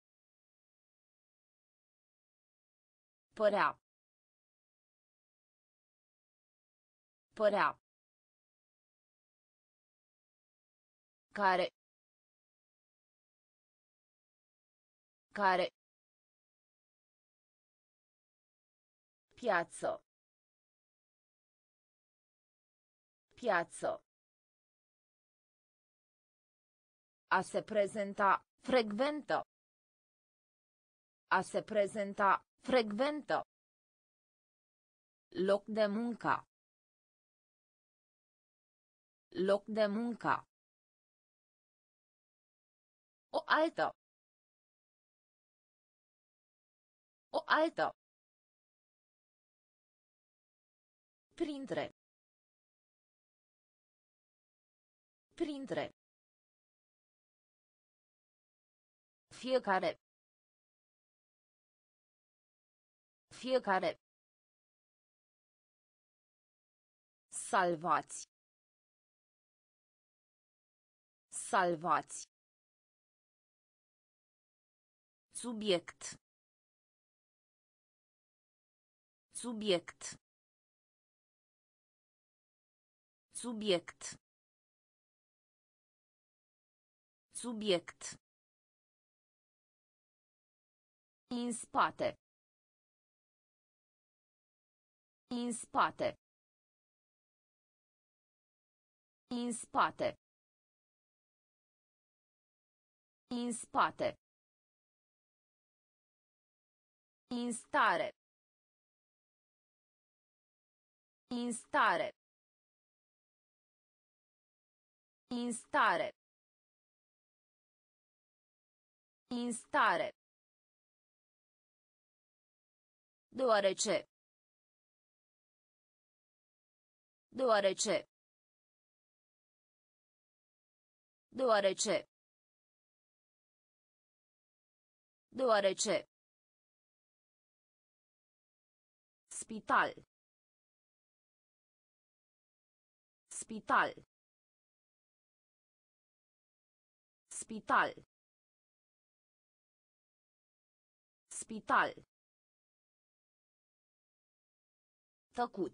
Părea. Părea. Care. Care. Piazzo. Piazzo. A se prezenta, frecvento. A se prezenta, frecvento. Loc de muncă. Loc de muncă. O altă. O altă. Printre. Printre. Fiecare. Fiecare. Salvați. Salvați. Subiect. Subiect. Subiect. Subiect. În spate. În spate. În spate. În spate. În stare. În stare. În stare. În stare. Deoarece. Deoarece. Deoarece. Deoarece. Spital. Spital. Spital. Spital. Tăcut.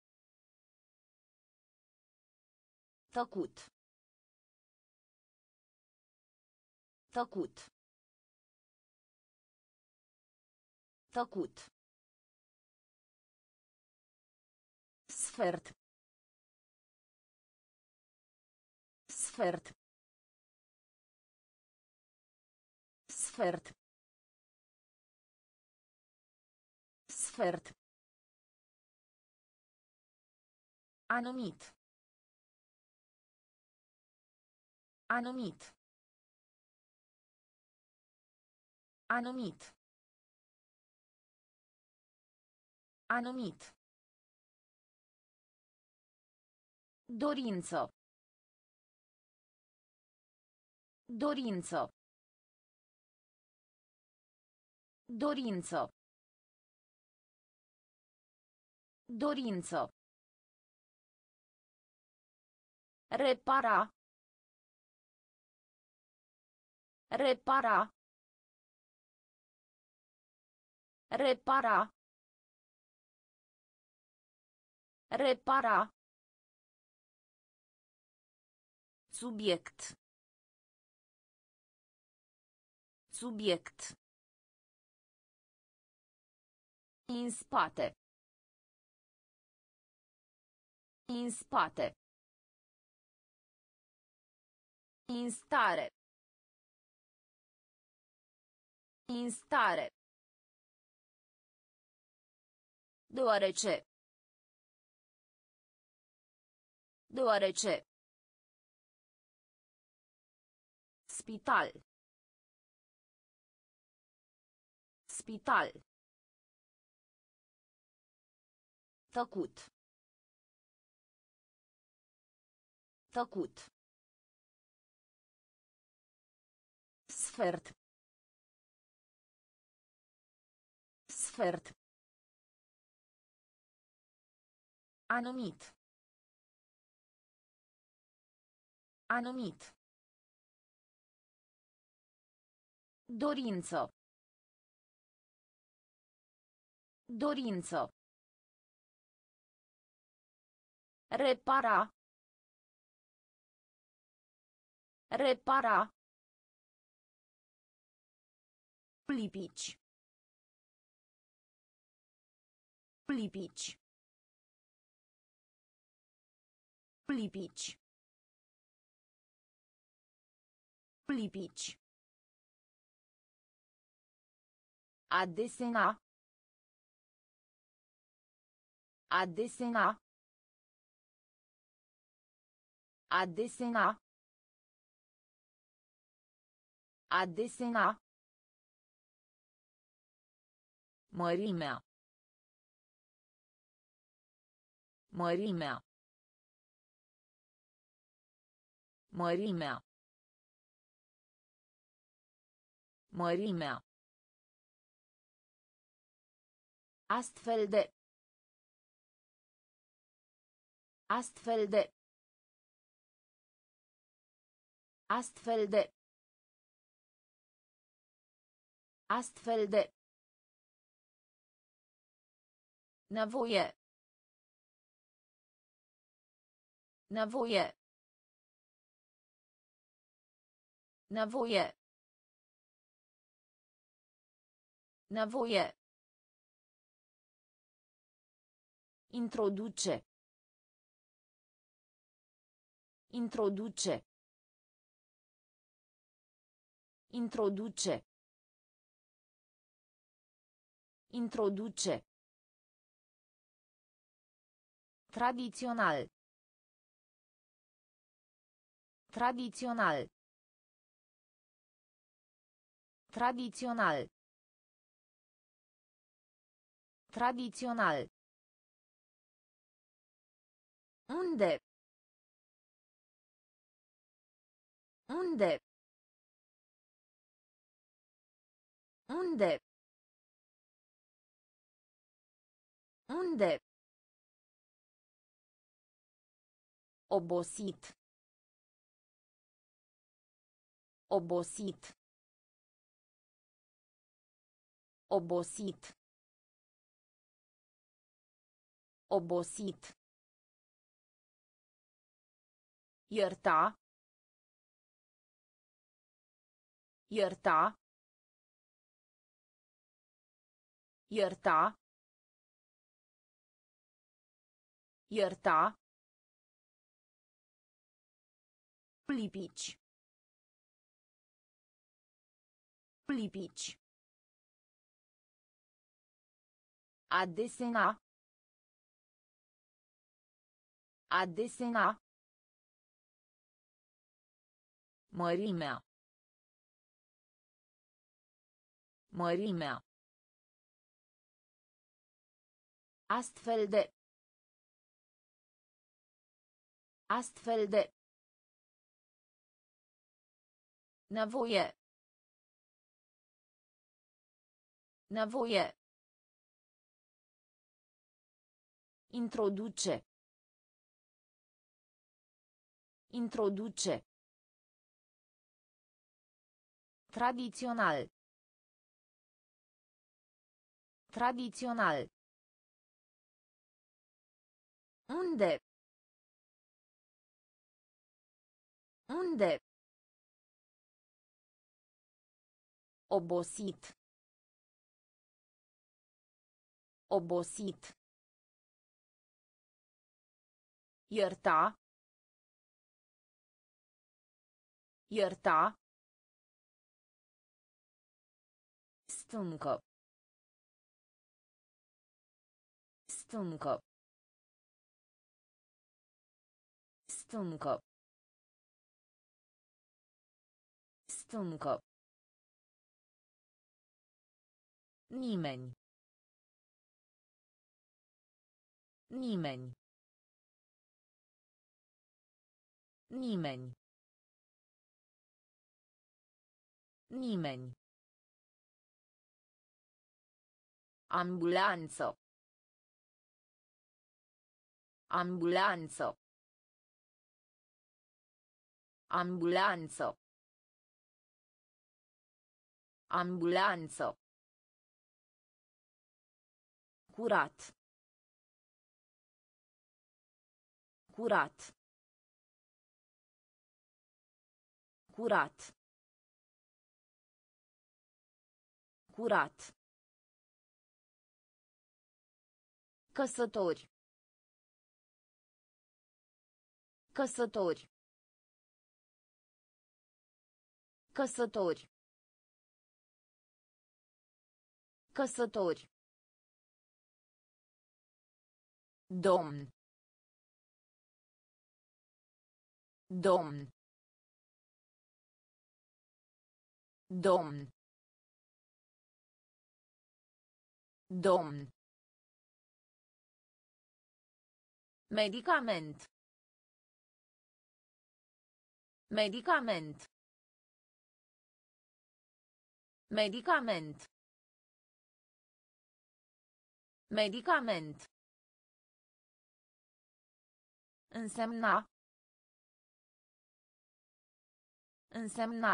Tăcut. Tăcut. Tăcut. Sfert. Sfert. Sfert. Sfert. Anumit. Anumit. Anumit. Anumit. Dorință. Dorință. Dorință. Dorință. Repara. Repara. Repara. Repara. Subiect. Subiect. În spate. În spate. În stare. În stare. Deoarece. Deoarece. Spital. Spital. Tăcut. Tăcut. Sfert. Sfert. Anumit. Anumit. Dorință. Dorință. Repara. Repara. Lipici. Lipici. Lipici. Lipici. A desena. A desena. A desena. A desena. Mărimea. Mărimea. Mărimea. Mărimea. Astfel de. Astfel de. Astfel de. Astfel de. Nevoie. Nevoie. Nevoie. Nevoie. Introduce. Introduce. Introduce. Introduce. Tradițional. Tradițional. Tradițional. Tradițional. Unde? Unde? Unde? Unde? Obosit. Obosit. Obosit. Obosit. Ierta. Ierta. Ierta. Ierta. Lipici. Lipici. A desena. A desena. Mărimea. Mărimea. Astfel de. Astfel de. Nevoie. Nevoie. Introduce. Introduce. Tradițional. Tradițional. Unde? Unde? Obosit. Obosit. Ierta. Ierta. Stâncă. Stâncă. Stâncă. Stâncă. Nimeni. Nimeni. Nimeni. Nimeni. Ambulanță. Ambulanță. Ambulanță. Ambulanță. Curat. Curat. Curat. Curat. Căsători. Căsători. Căsători. Căsători. Domn. Domn. Domn. Domn. Medicament. Medicament. Medicament. Medicament. Însemna. Însemna.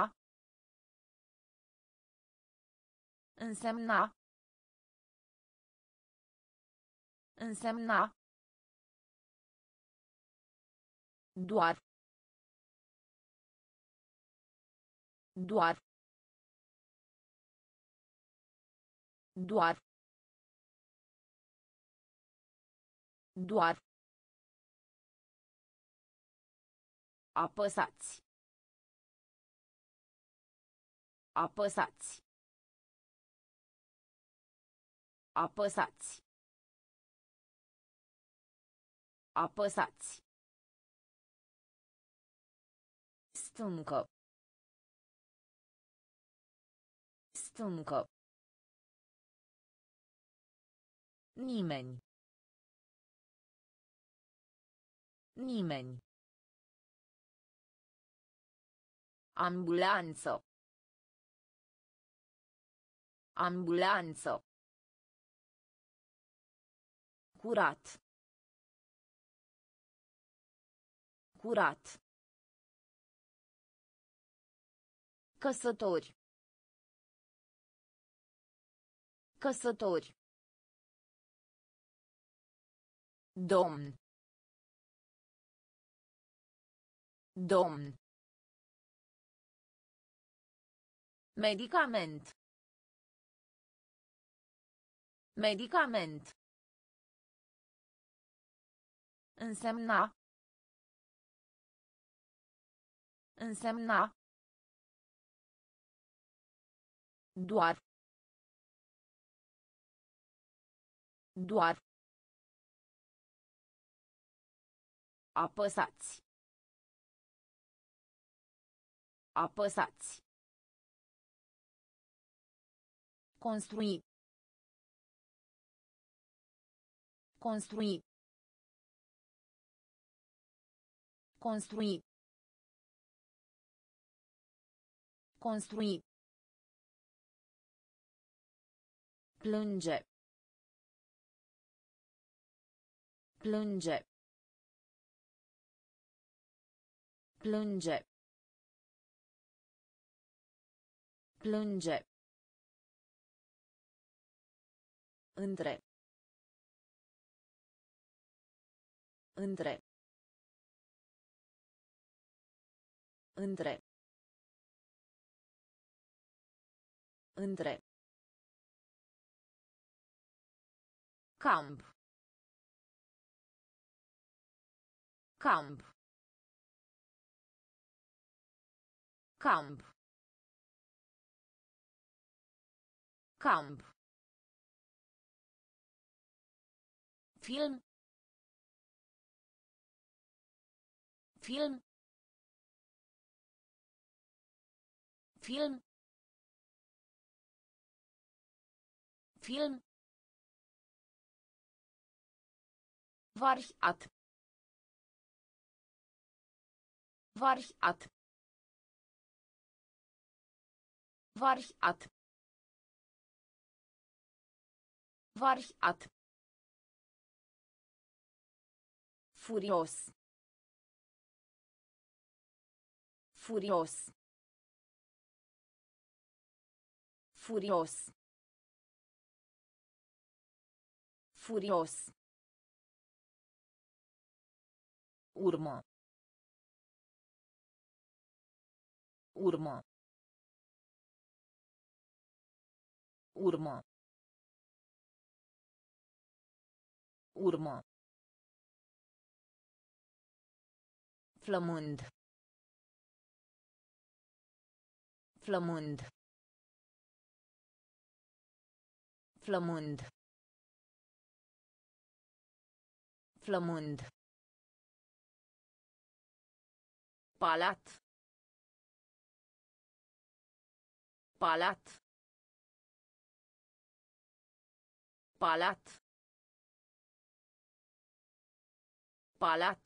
Însemna. Însemna. Doar. Doar. Doar. Doar. Apăsați. Apăsați. Apăsați. Apăsați. Stâncă. Stâncă. Nimeni. Nimeni. Ambulanță. Ambulanță. Curat. Curat. Căsători. Căsători. Domn. Domn. Medicament. Medicament. Însemna. Însemna. Doar. Doar. Apăsați. Apăsați. Construi. Construi. Construi. Construi. Plânge. Plânge. Plânge. Plânge. Între. Între. Între. Între. Camp. Camp. Camp. Camp. Film. Film. Film. Film. Variat. Variat. Variat. Variat. Furios. Furios. Furios. Furios. Urmă. Urmă. Urmă. Urmă. Flămând. Flămând. Flămând. Flămând. Palat. Palat. Palat. Palat.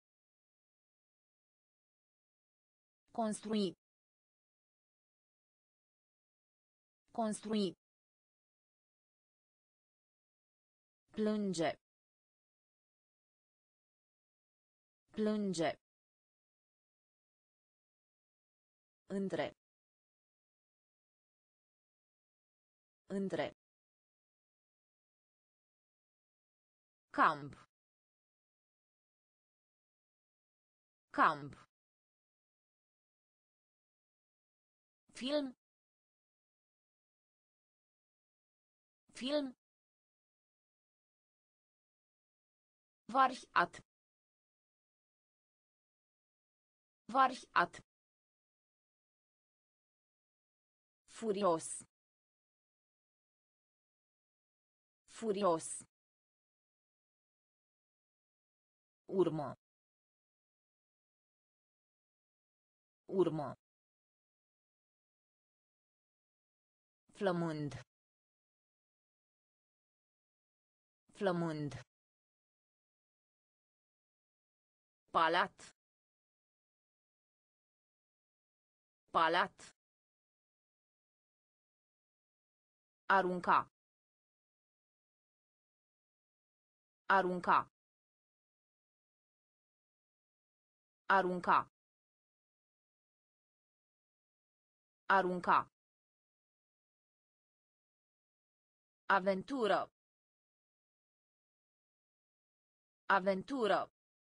Construi. Construi. Plânge. Plânge. Între. Între. Camp. Camp. Film. Film. Variat. Variat. Furios. Furios. Urmă. Urmă. Flămând. Flămând. Palat. Palat. Arunca. Arunca. Arunca. Arunca. Aventură. Aventură.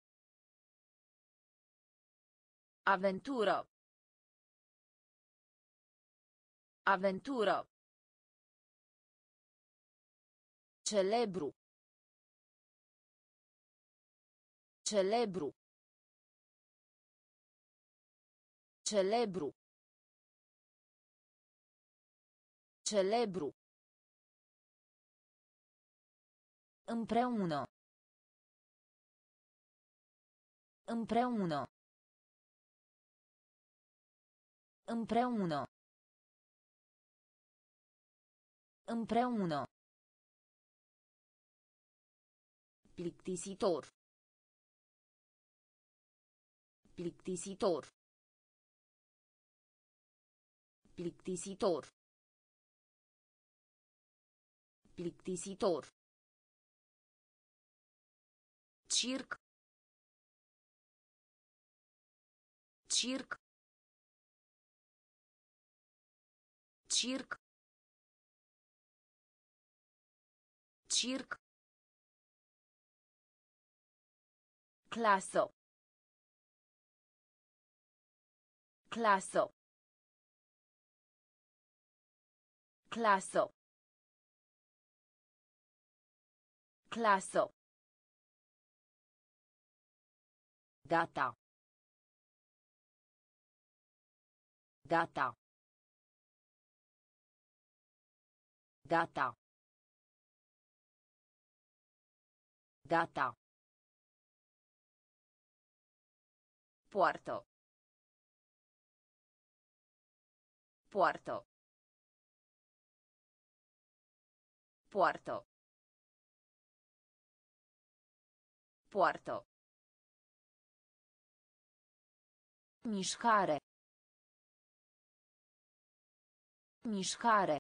Aventură. Aventură. Celebru. Celebru. Celebru. Celebru. Împreună. Împreună. Împreună. Împreună. Plictisitor. Plictisitor. Plictisitor. Plictisitor. Circ. Circ. Circ. Circ. Clasă. Clasă. Clasă. Clasă. Data. Data. Data. Data. Poartă. Poartă. Poartă. Poartă. Mișcare. Mișcare.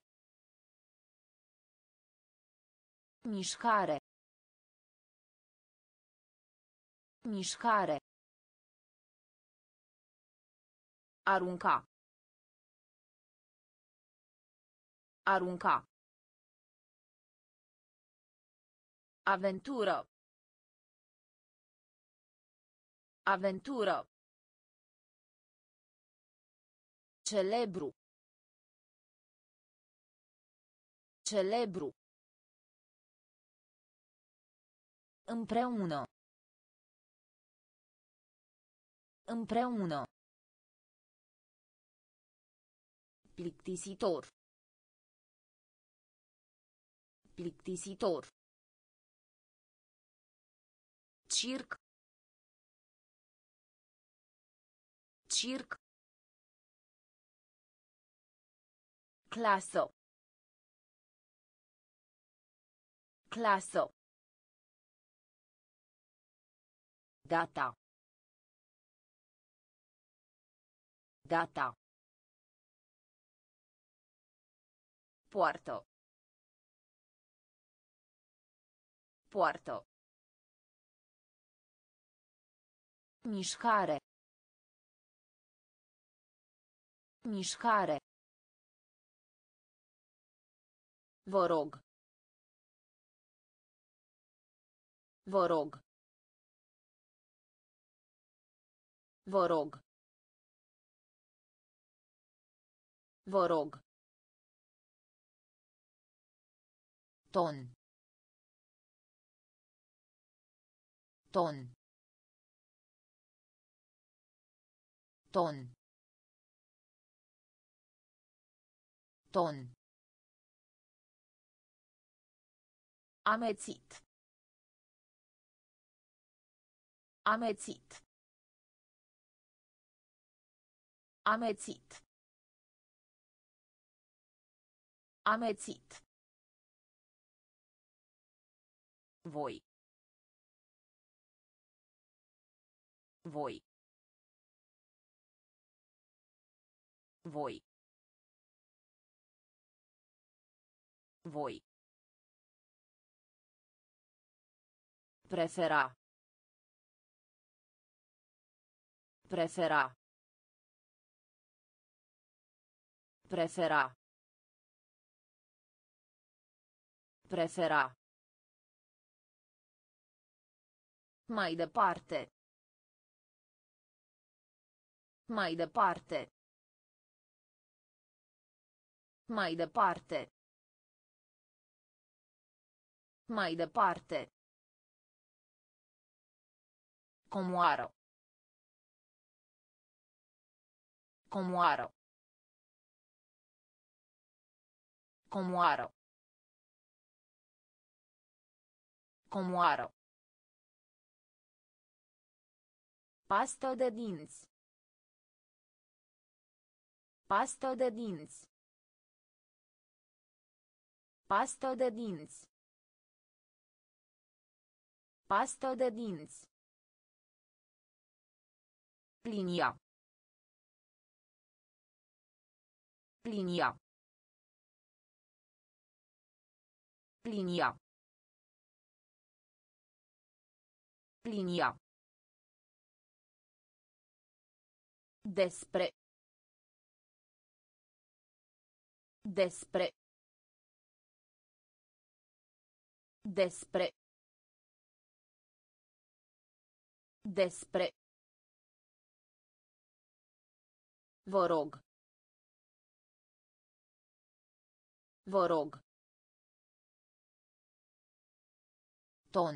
Mișcare. Mișcare. Arunca. Arunca. Aventură. Aventură. Celebru. Celebru. Împreună. Împreună. Plictisitor. Plictisitor. Circ. Circ. Clasă. Clasă. Data. Data. Poartă. Poartă. Mișcare. Mișcare. Vă rog. Vă rog. Vă rog. Vă rog. Ton. Ton. Ton. Ton. Amețit. Amețit. Amețit. Amețit. Voi. Voi. Voi. Voi. Prefera. Prefera. Prefera. Prefera. Mai departe. Mai departe. Mai departe. Mai departe. Comoară. Comoară. Comoară. Comoară. Pastă de dinți. Pastă de dinți. Pastă de dinți. Pastă de dinți. Linia. Linia. Linia. Linia. Despre. Despre. Despre. Despre. Vă rog. Vă rog. Ton.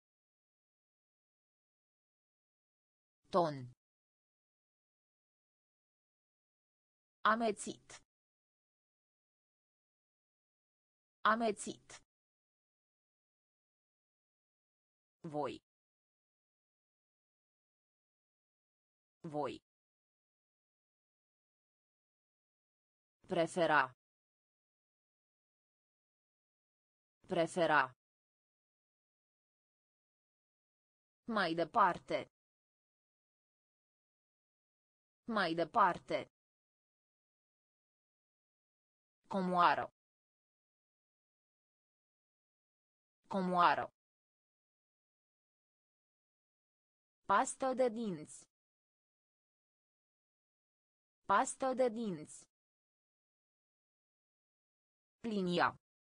Ton. Amețit. Amețit. Voi. Voi. Prefera. Prefera. Mai departe. Mai departe. Comoară. Comoară. Pastă de dinți. Pastă de dinți. Linia.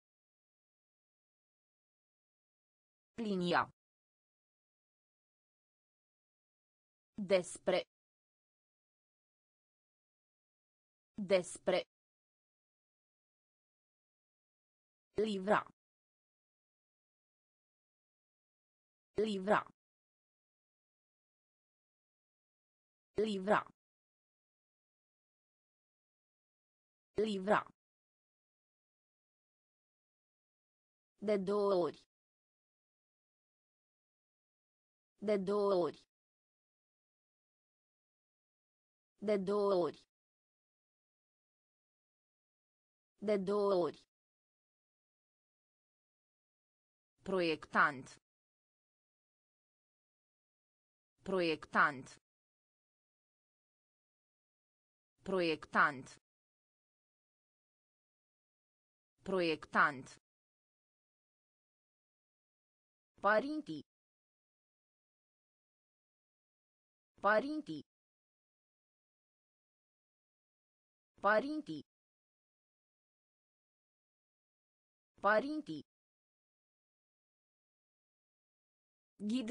Linia. Despre. Despre. Livra. Livra. Livra. Livra. De 2 ori. De 2 ori. De 2 ori. De 2 ori. Proiectant. Proiectant. Proiectant. Proiectant. Părinții. Părinții. Părinții. Părinții. Ghid.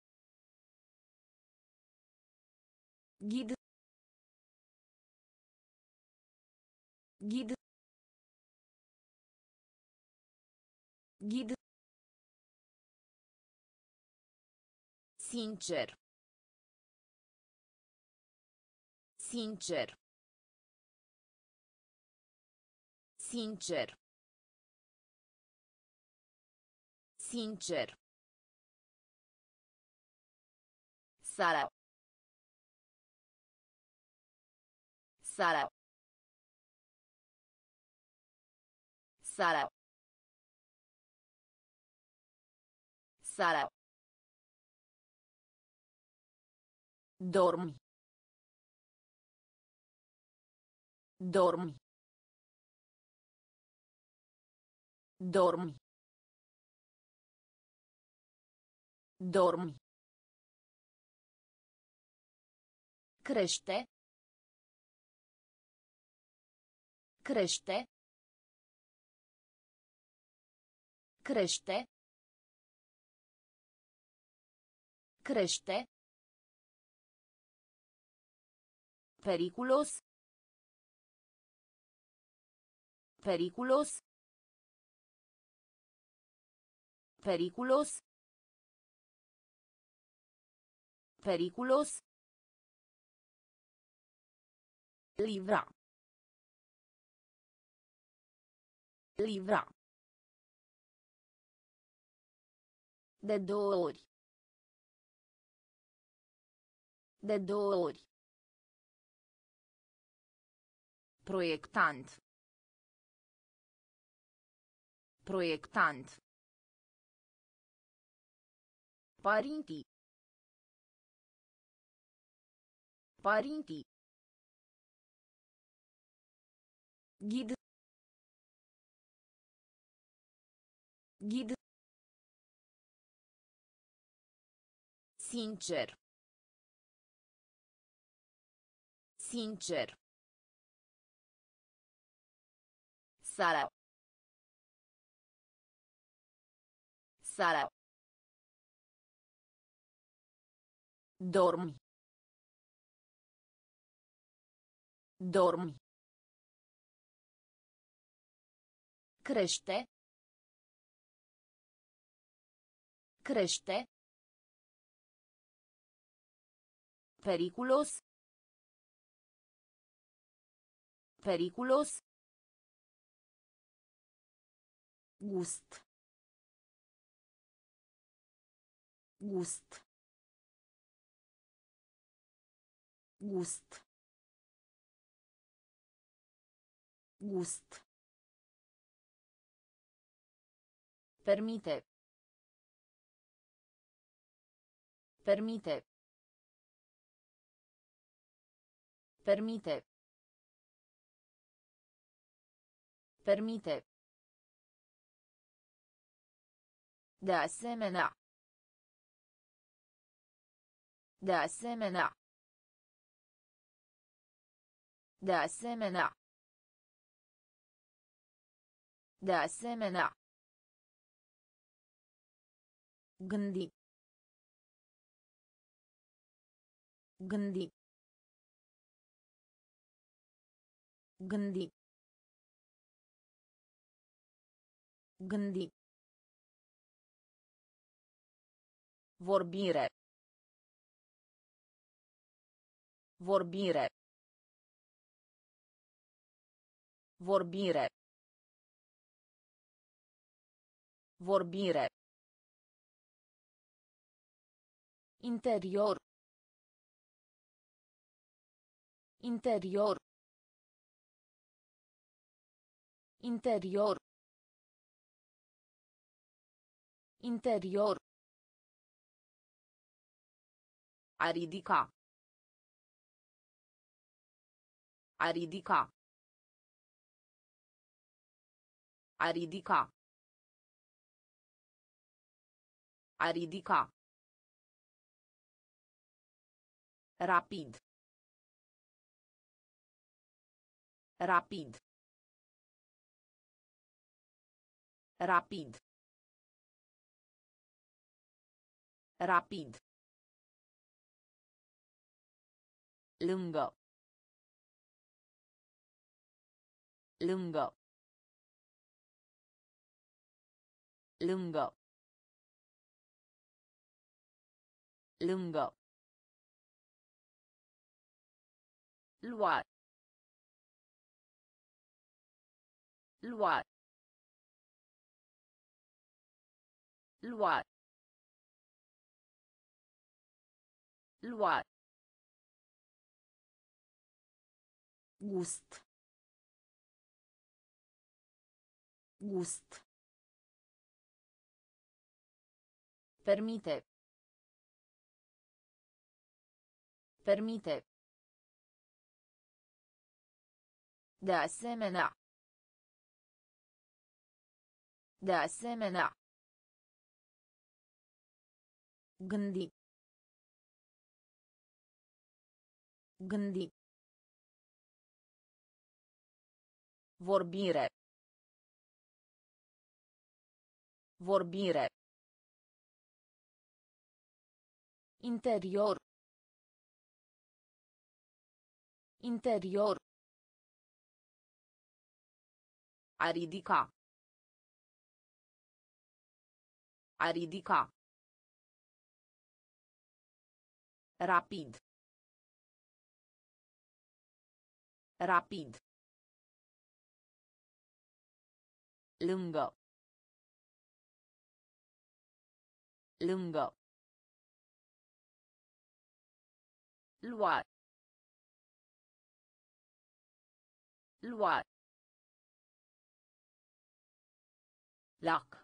Ghid. Ghid. Ghid. Sincer. Sincer. Sincer. Sincer. Sara. Sara. Sara. Sara. Dormi. Dormi. Dormi. Dormi. Crește. Crește. Crește. Crește. Periculos. Periculos. Periculos. Periculos. Livra. Livra. De 2 ori. De 2 ori. Proiectant. Proiectant. Părinții. Părinții. Ghid. Ghid. Sincer. Sincer. Sara. Sara. Dormi. Dormi. Crește. Crește. Periculos. Periculos. Gust. Gust. Gust. Gust. Permite. Permite. Permite. Permite. De asemenea. De asemenea. De asemenea. De asemenea. Gândi. Gândi. Gândi. Gândi. Vorbire. Vorbire. Vorbire. Vorbire. Interior. Interior. Interior. Interior. A ridica. A ridica. A ridica. A ridica. Rapid. Rapid. Rapid. Rapid. Lungă. Lungă. Lungă. Lungă. Lua. Lua. Lua. Lua. Gust. Gust. Permite. Permite. De asemenea. De asemenea. Gândi. Gândi. Vorbire. Vorbire. Interior. Interior. A ridica. A ridica. Rapid. Rapid. Lungă. Lungă. Lua. Lua. Lac.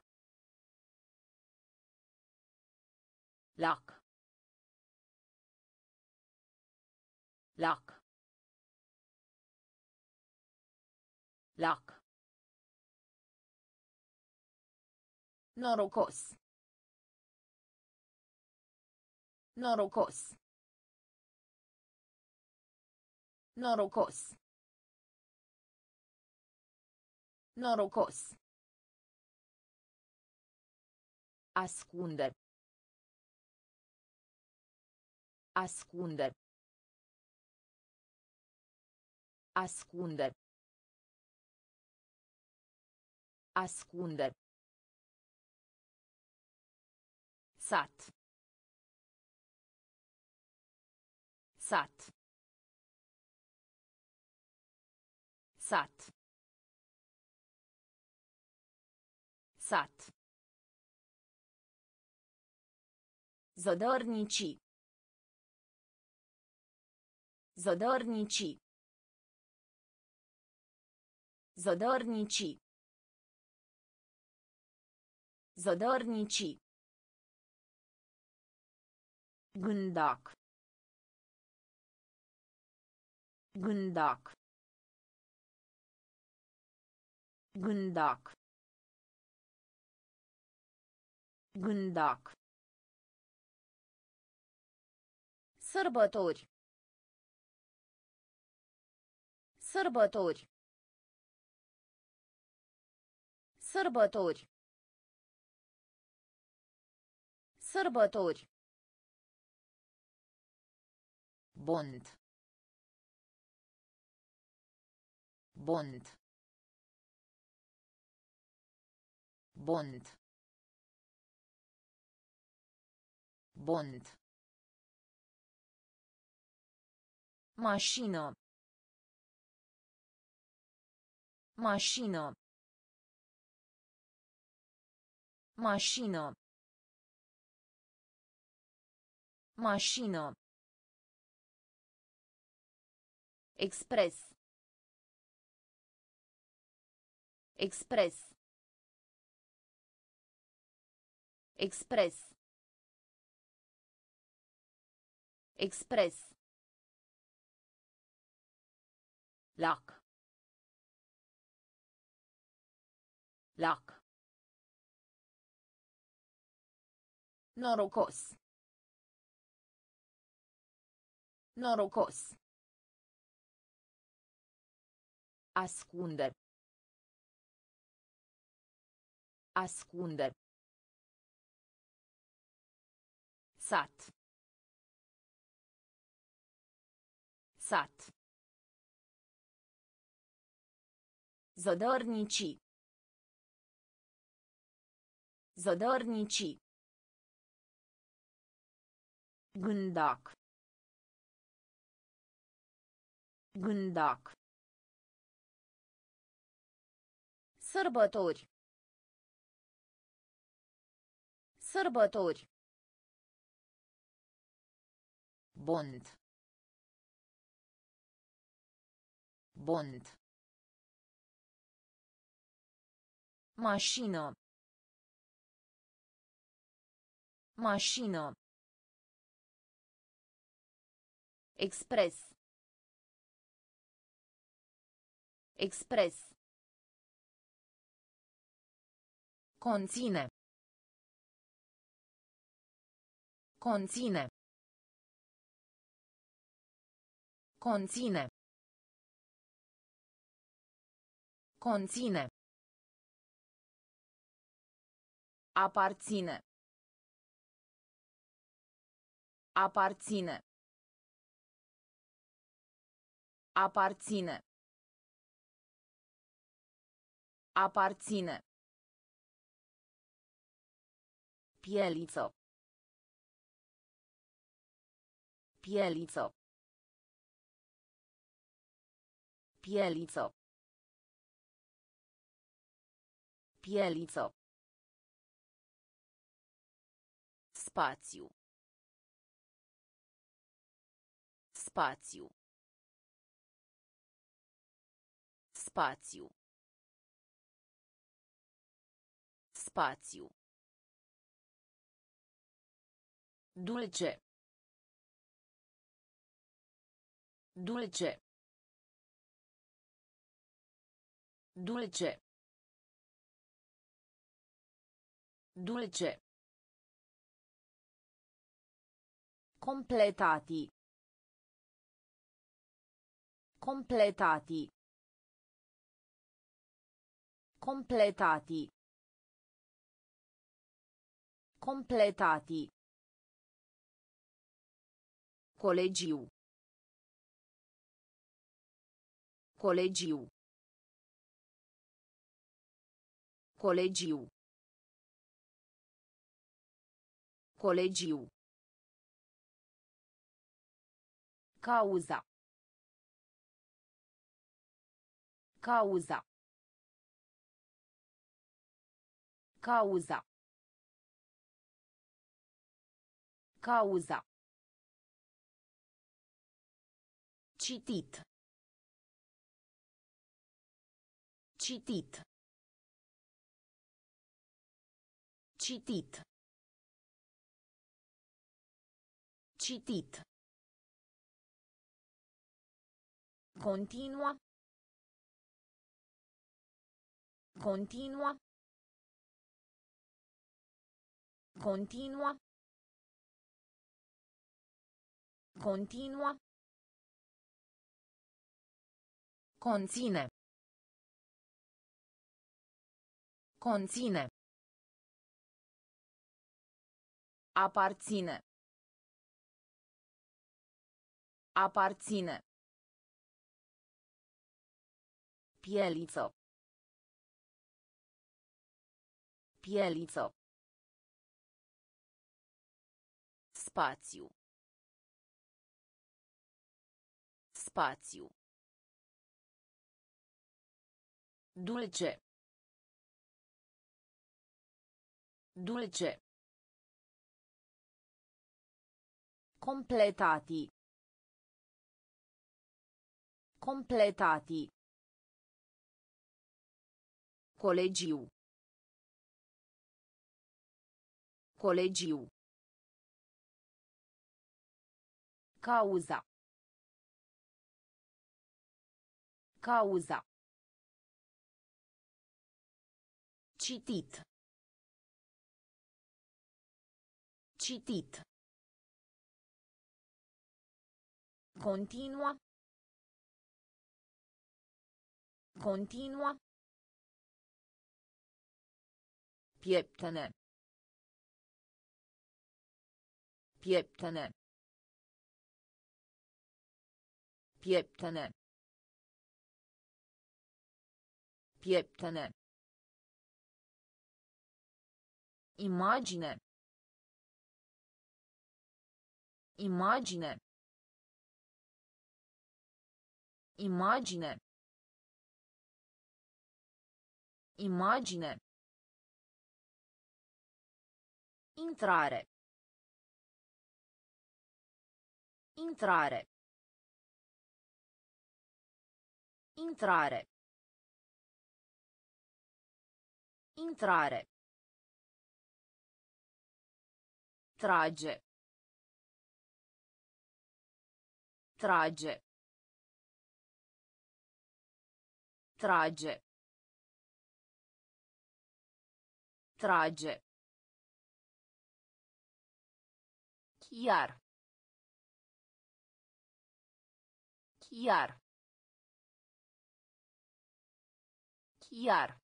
Lac. Lac. Lac. Norocos. Norocos. Norocos. Norocos. Ascunde. Ascunde. Ascunde. Ascunde. Sat. Sat. Sat. Sat. Zădărnici. Zădărnici. Zădărnici. Zădărnici. Gândac. Gândac. Gândac. Gândac. Sărbători. Sărbători. Sărbători. Sărbători. Bond. Bond. Bond. Bond. Mașină. Mașină. Mașină. Mașină. Expres. Expres. Expres. Expres. Lac. Lac. Norocos. Norocos. Ascunde. Ascunde. Sat. Sat. Zădărnici. Zădărnici. Gândac. Gândac. Sărbători. Sărbători. Bond. Bond. Mașină. Mașină. Expres. Expres. Conține. Conține. Conține. Conține. Aparține. Aparține. Aparține. Aparține. Pieliță. Pieliță. Pieliță. Pieliță. Spațiu. Spațiu. Spațiu. Spațiu. Dulce. Dulce. Dulce. Dulce. Completati. Completati. Completati. Completati. Colegiu. Colegiu. Colegiu. Colegiu. Cauza. Cauza. Cauza. Cauza. Citit. Citit. Citit. Citit. Continua. Continua. Continua. Continua. Conține. Conține. Aparține. Aparține. Pieliță. Pieliță. Spațiu. Spațiu. Dulce. Dulce. Completati. Completati. Colegiu. Colegiu. Cauza. Cauza. Citit. Citit. Continua. Continua. Pieptene. Pieptene. Pieptene. Pieptene. Immagine. Immagine. Immagine. Immagine. Intrare. Intrare. Intrare. Intrare. Trage. Trage. Trage. Trage. Chiar. Chiar. Chiar.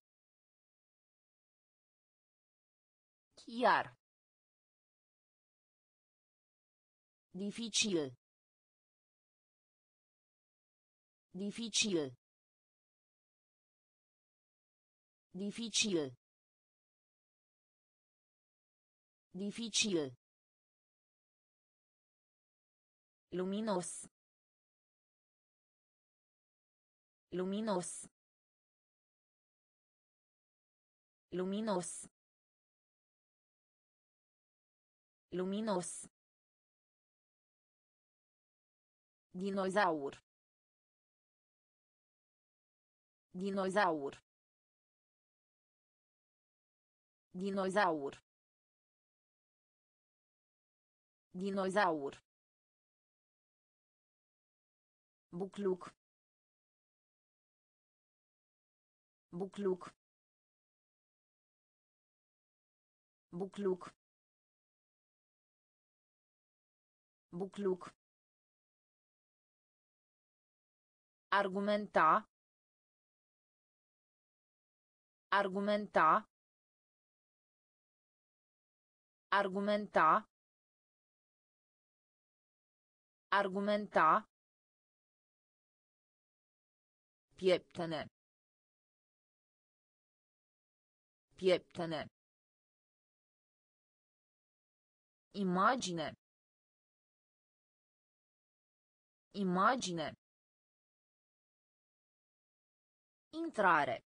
Chiar. Dificil. Dificil. Dificil. Dificil. Luminos. Luminos. Luminos. Luminos. Dinozaur. Dinozaur. Dinozaur. Dinozaur. Bucluc. Bucluc. Bucluc. Bucluc. Argumenta. Argumenta. Argumenta. Argumenta. Pieptene. Pieptene. Immagine. Immagine. Intrare.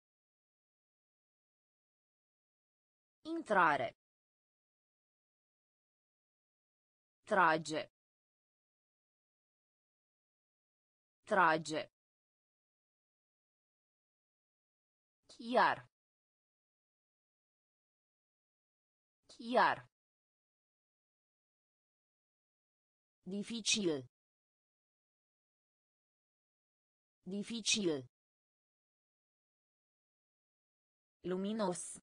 Intrare. Trage. Trage. Chiar. Chiar. Dificil. Dificil. Luminos.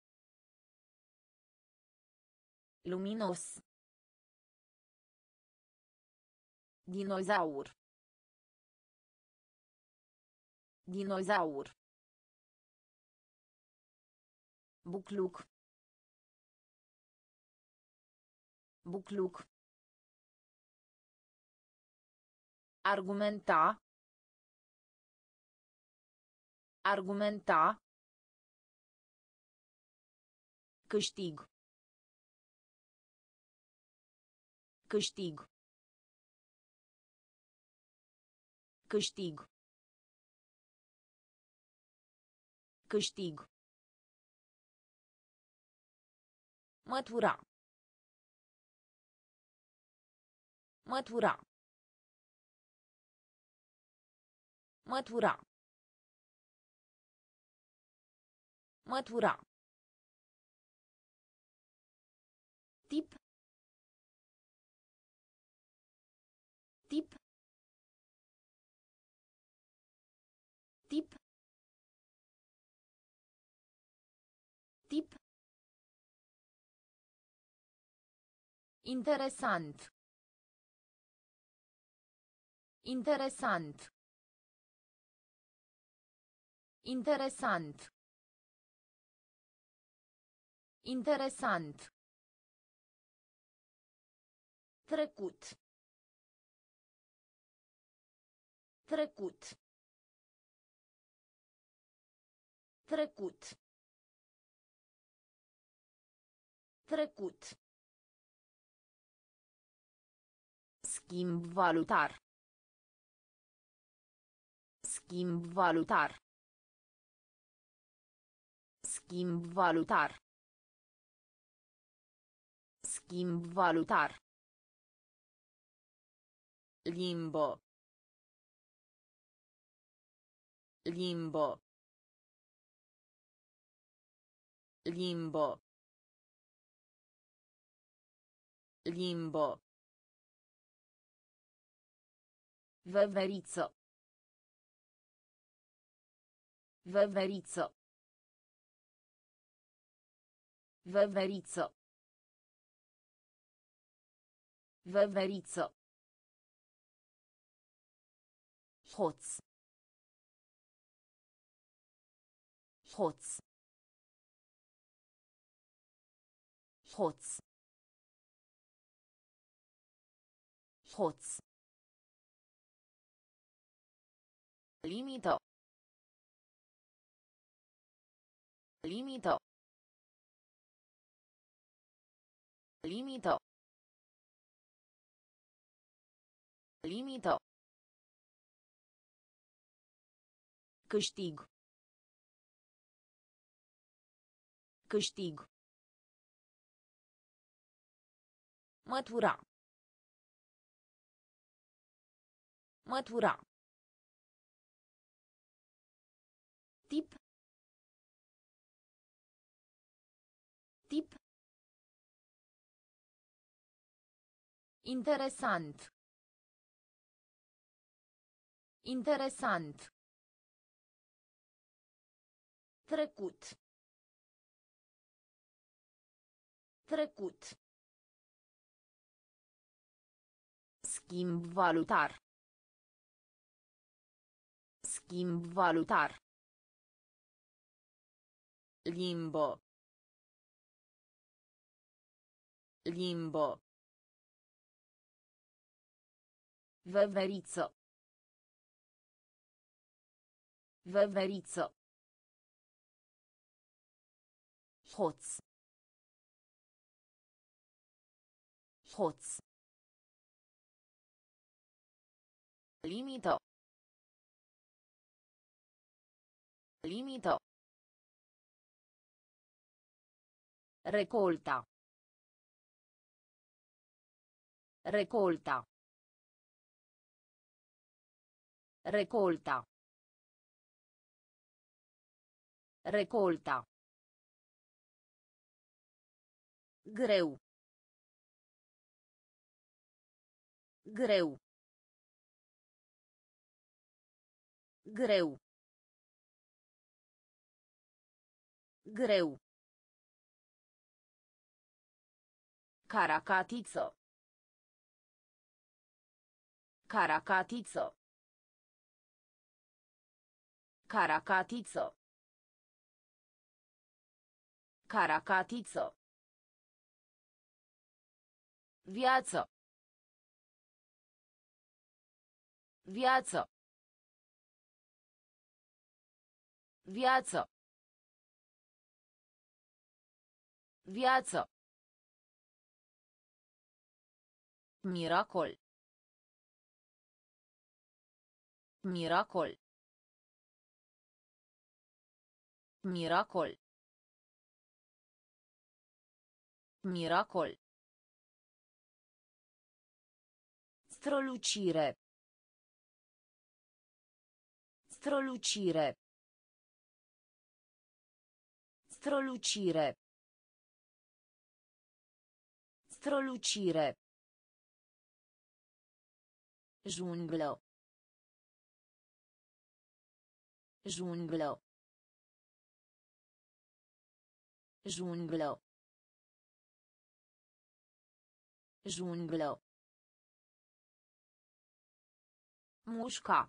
Luminos. Dinozaur. Dinozaur. Bucluc. Bucluc. Argumenta. Argumenta. Câștig. Câștig. Câștig. Câștig. Mătura. Mătura. Mătura. Mătura. Tip. Tip. Tip. Tip. Interesant. Interesant. Interesant. Interesant. Trecut. Trecut. Trecut. Trecut. Schimb valutar. Schimb valutar. Schimb valutar. Schimb valutar. Limbo. Limbo. Limbo. Limbo. Veveriță. Veveriță. Veveriță. Veveriță. Hoț. Hoț. Hoț. Hoț. Limită. Limită. Limită. Limită. Câștig. Câștig. Mătura. Mătura. Tip. Tip. Interesant. Interesant. Trecut. Trecut. Schimb valutar. Schimb valutar. Limbo. Limbo. Veveriță. Veveriță. Hoț. Hoț. Limită. Limită. Recolta. Recolta. Recolta. Recolta. Greu. Greu. Greu. Greu. Caracatiță. Caracatiță. Caracatiță. Caracatiță. Viață. Viață. Viață. Viață. Miracol. Miracol. Miracol. Miracol. Strălucire. Strălucire. Strălucire. Strălucire. Junglă. Junglă. Junglă. Junglă. Mușca.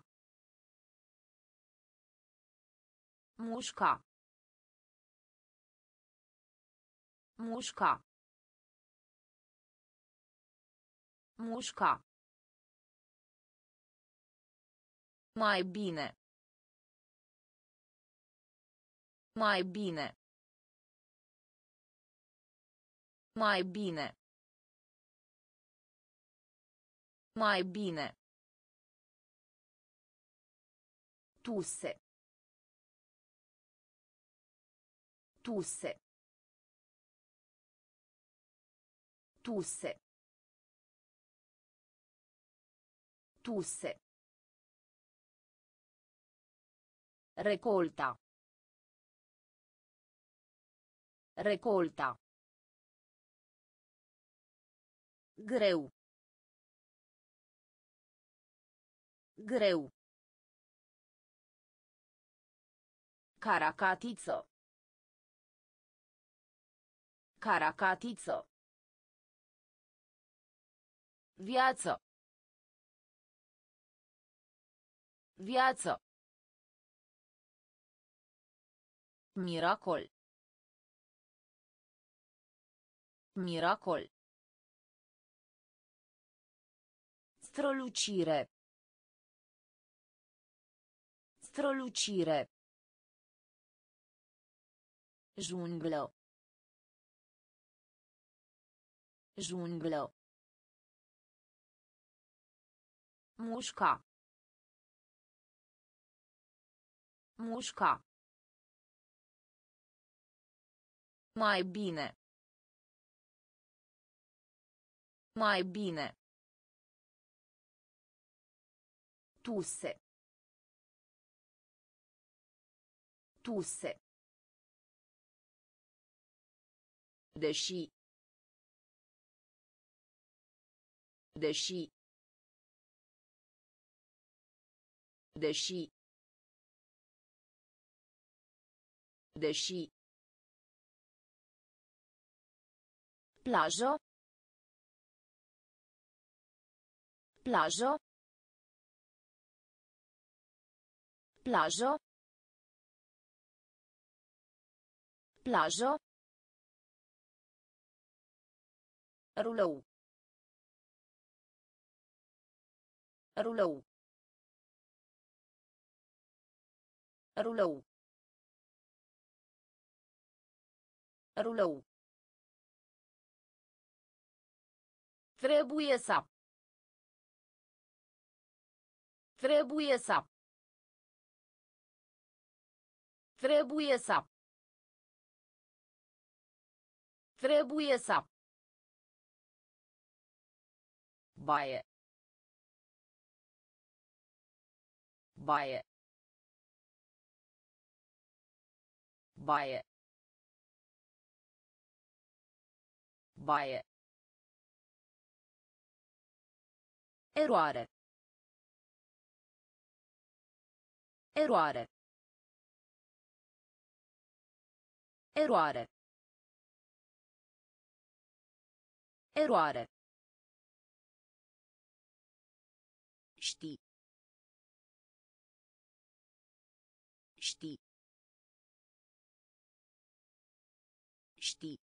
Mușca. Mușca. Mușca. Mai bine. Mai bine. Mai bine. Mai bine. Tuse. Tuse. Tuse. Tuse. Recolta. Recolta. Greu. Greu. Caracatiță. Caracatiță. Viață. Viață. Miracol. Miracol. Strălucire. Strălucire. Junglă. Junglă. Mușca. Mușca. Mai bine. Mai bine. Tuse. Tuse. Deși. Deși. Deși. Deși. Plajă. Plajă. Plajă. Plajă. Rulou. Rulou. Rulou. Rulou. Trebuie să. Trebuie să. Trebuie să. Trebuie să. Baie. Baie. Baie. Baie. Eroare. Eroare. Eroare. Eroare. Știi. Știi. Știi.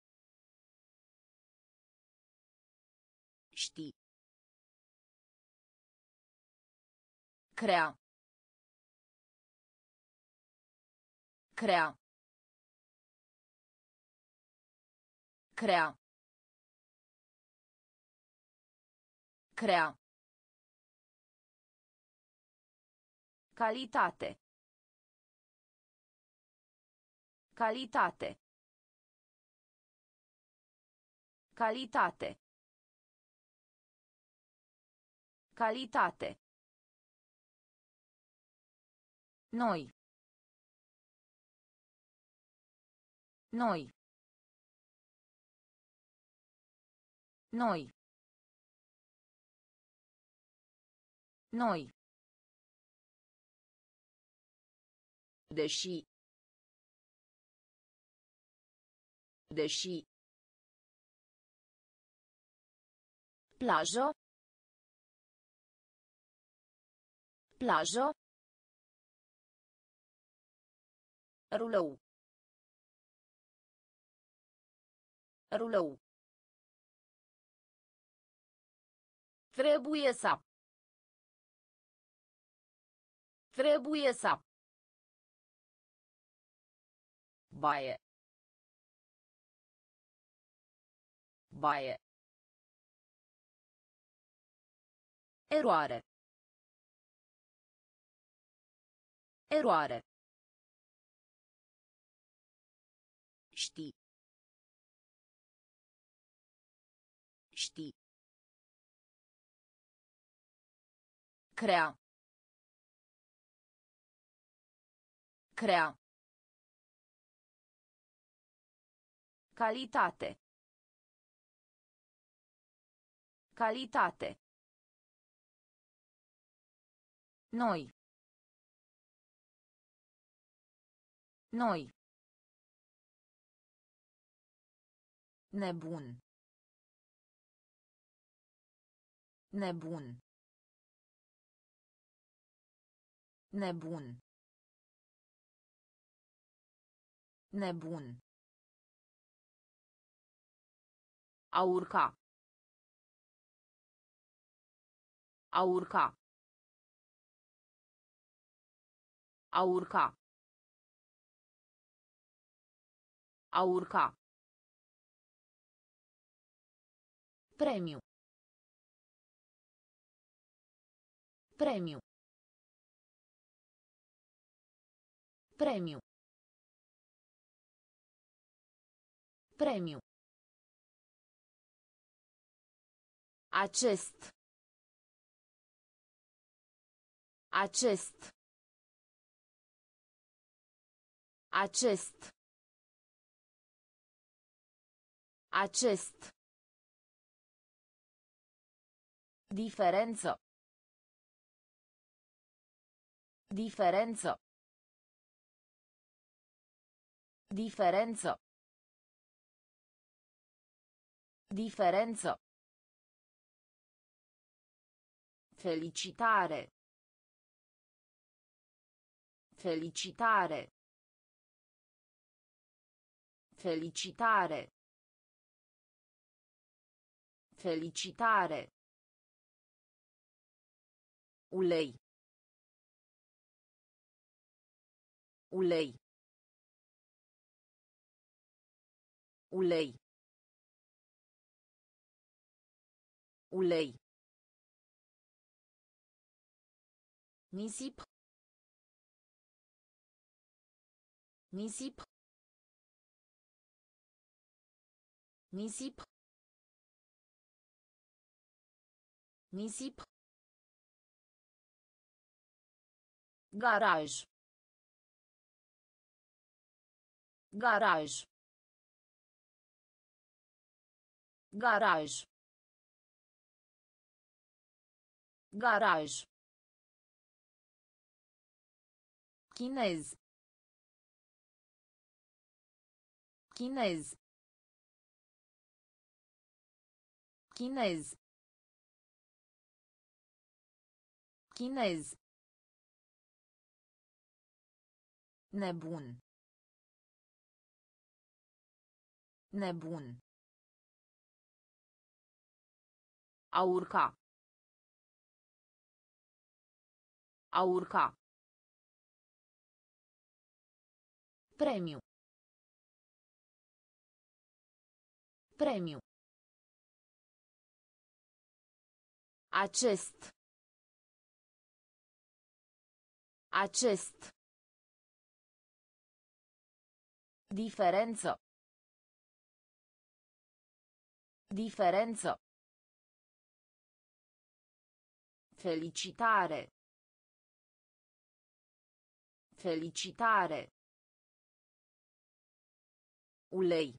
Știi. Crea. Crea. Crea. Crea. Calitate. Calitate. Calitate. Calitate. Noi. Noi. Noi. Noi. Deși. Deși. Plajă. Plajă. Rulou. Rulou. Trebuie să. Trebuie să. Baie. Baie. Eroare. Eroare. Știi. Știi. Crea. Crea. Calitate. Calitate. Noi. Noi. Nebun. Nebun. Nebun. Nebun. A urca. A urca. A urca. A urca. Premiu. Premiu. Premiu. Premiu. Acest. Acest. Acest. Acest. Diferență. Diferență. Diferență. Diferență. Felicitare. Felicitare. Felicitare. Felicitare. Ulei. Ulei. Ulei. Ulei. Nisip. Nisip. Nisip. Nisip. Garaj. Garaj. Garaj. Garaj. Chinez. Chinez. Chinez. Chinez. Nebun. Nebun. A urca. A urca. Premiu. Premiu. Acest. Acest. Diferență. Diferență. Felicitare. Felicitare. Ulei.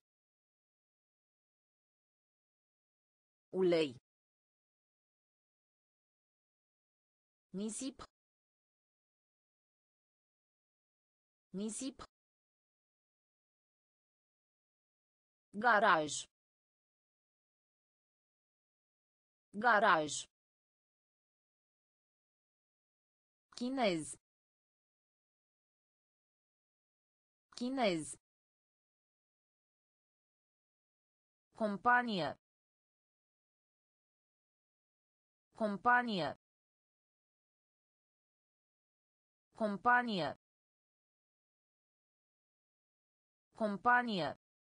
Ulei. Nisip. Nisip. Garaj. Garaj. Chinez. Chinez. Companie. Companie. Companie. Companie.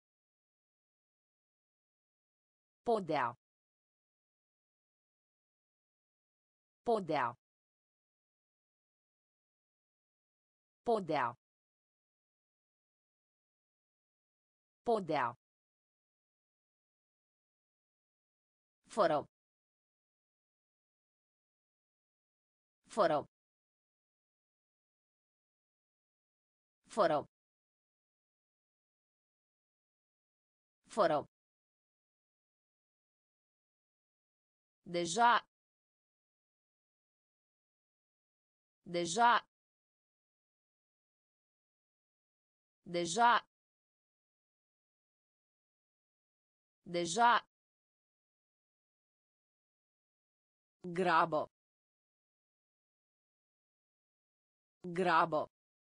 Podea. Podea. Podea. Podea. Fără. Fără. Fără. Fără. Deja. Deja. Deja. Deja. Grabă. Grabă.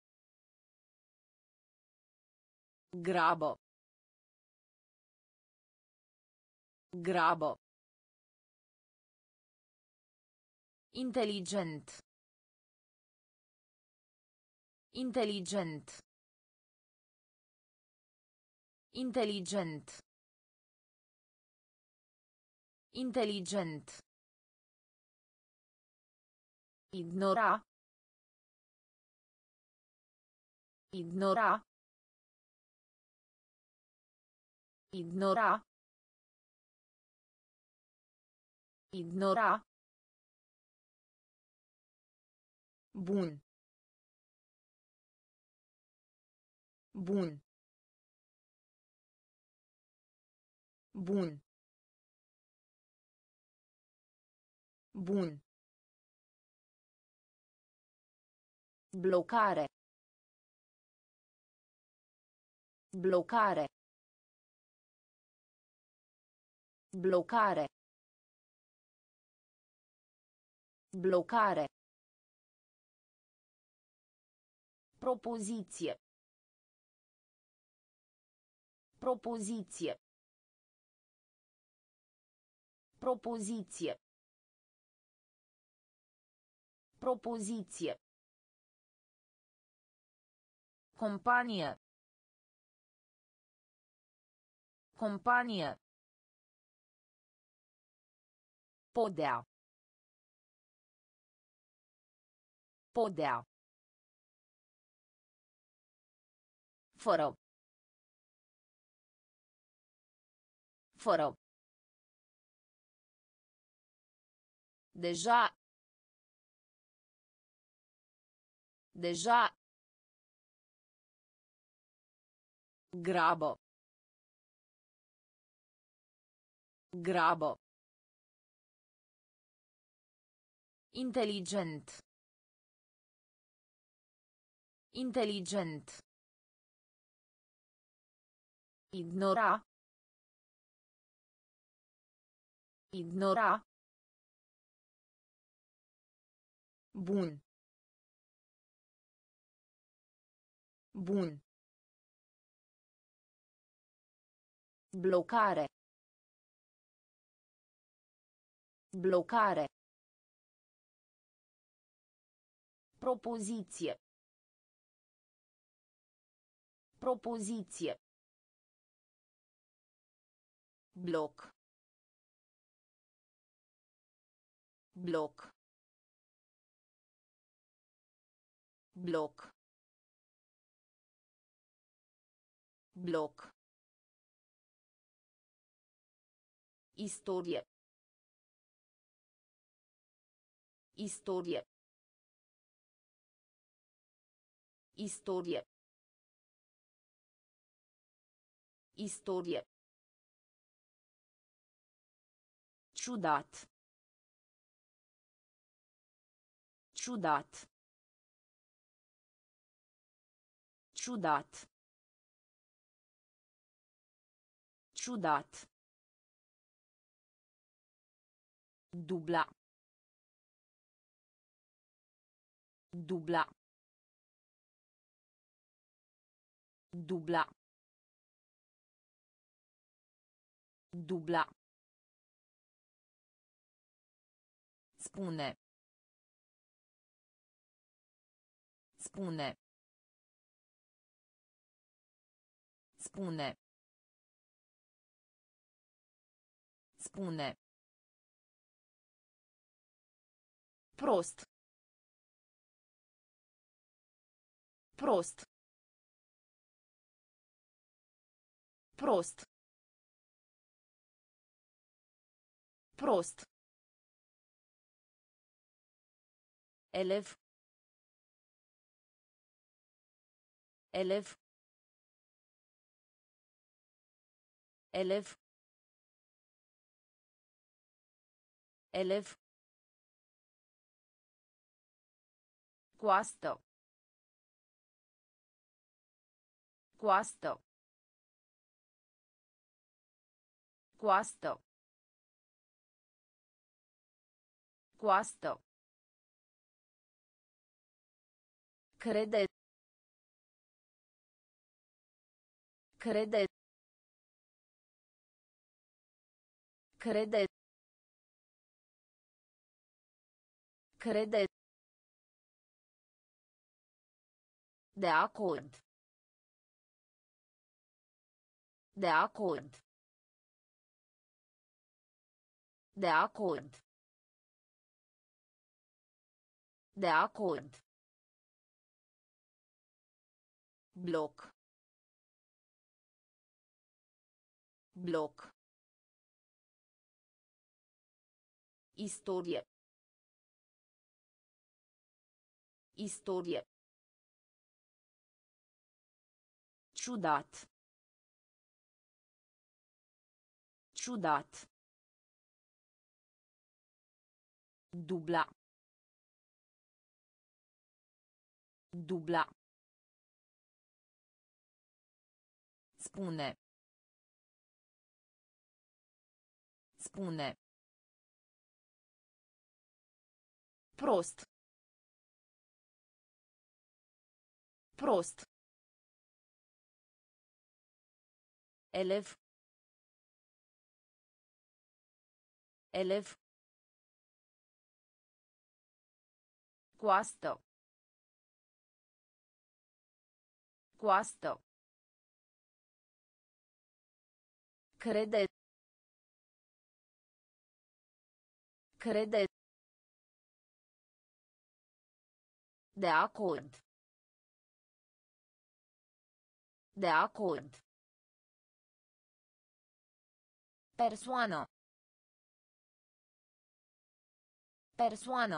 Grabă. Grabă. Inteligent. Inteligent. Inteligent. Inteligent. Ignora. Ignora. Ignora. Ignora. Bun. Bun. Bun. Bun. Blocare. Blocare. Blocare. Blocare. Propoziție. Propoziție. Propoziție. Propoziție. Companie. Companie. Podea. Podea. Fără. Fără. Deja. Deja. Grabă. Grabă. Inteligent. Inteligent. Ignora. Ignora. Bun. Bun. Blocare. Blocare. Propoziție. Propoziție. Bloc. bloc, bloc, bloc, istorie, istorie, istorie, istorie, ciudat, ciudat, ciudat, ciudat, dubla, dubla, dubla, dubla, spune, spune, spune, spune, prost, prost, prost, prost, elev, elev, elev, elev, coastă, coastă, coastă, coastă, crede, crede, crede, crede, de acord, de acord, de acord, de acord, bloc, bloc, istorie, istorie, ciudat, ciudat, dubla, dubla, spune, spune, prost, prost, elev, elev, coastă, coastă, crede, crede, de acord, de acord, persoană, persoană,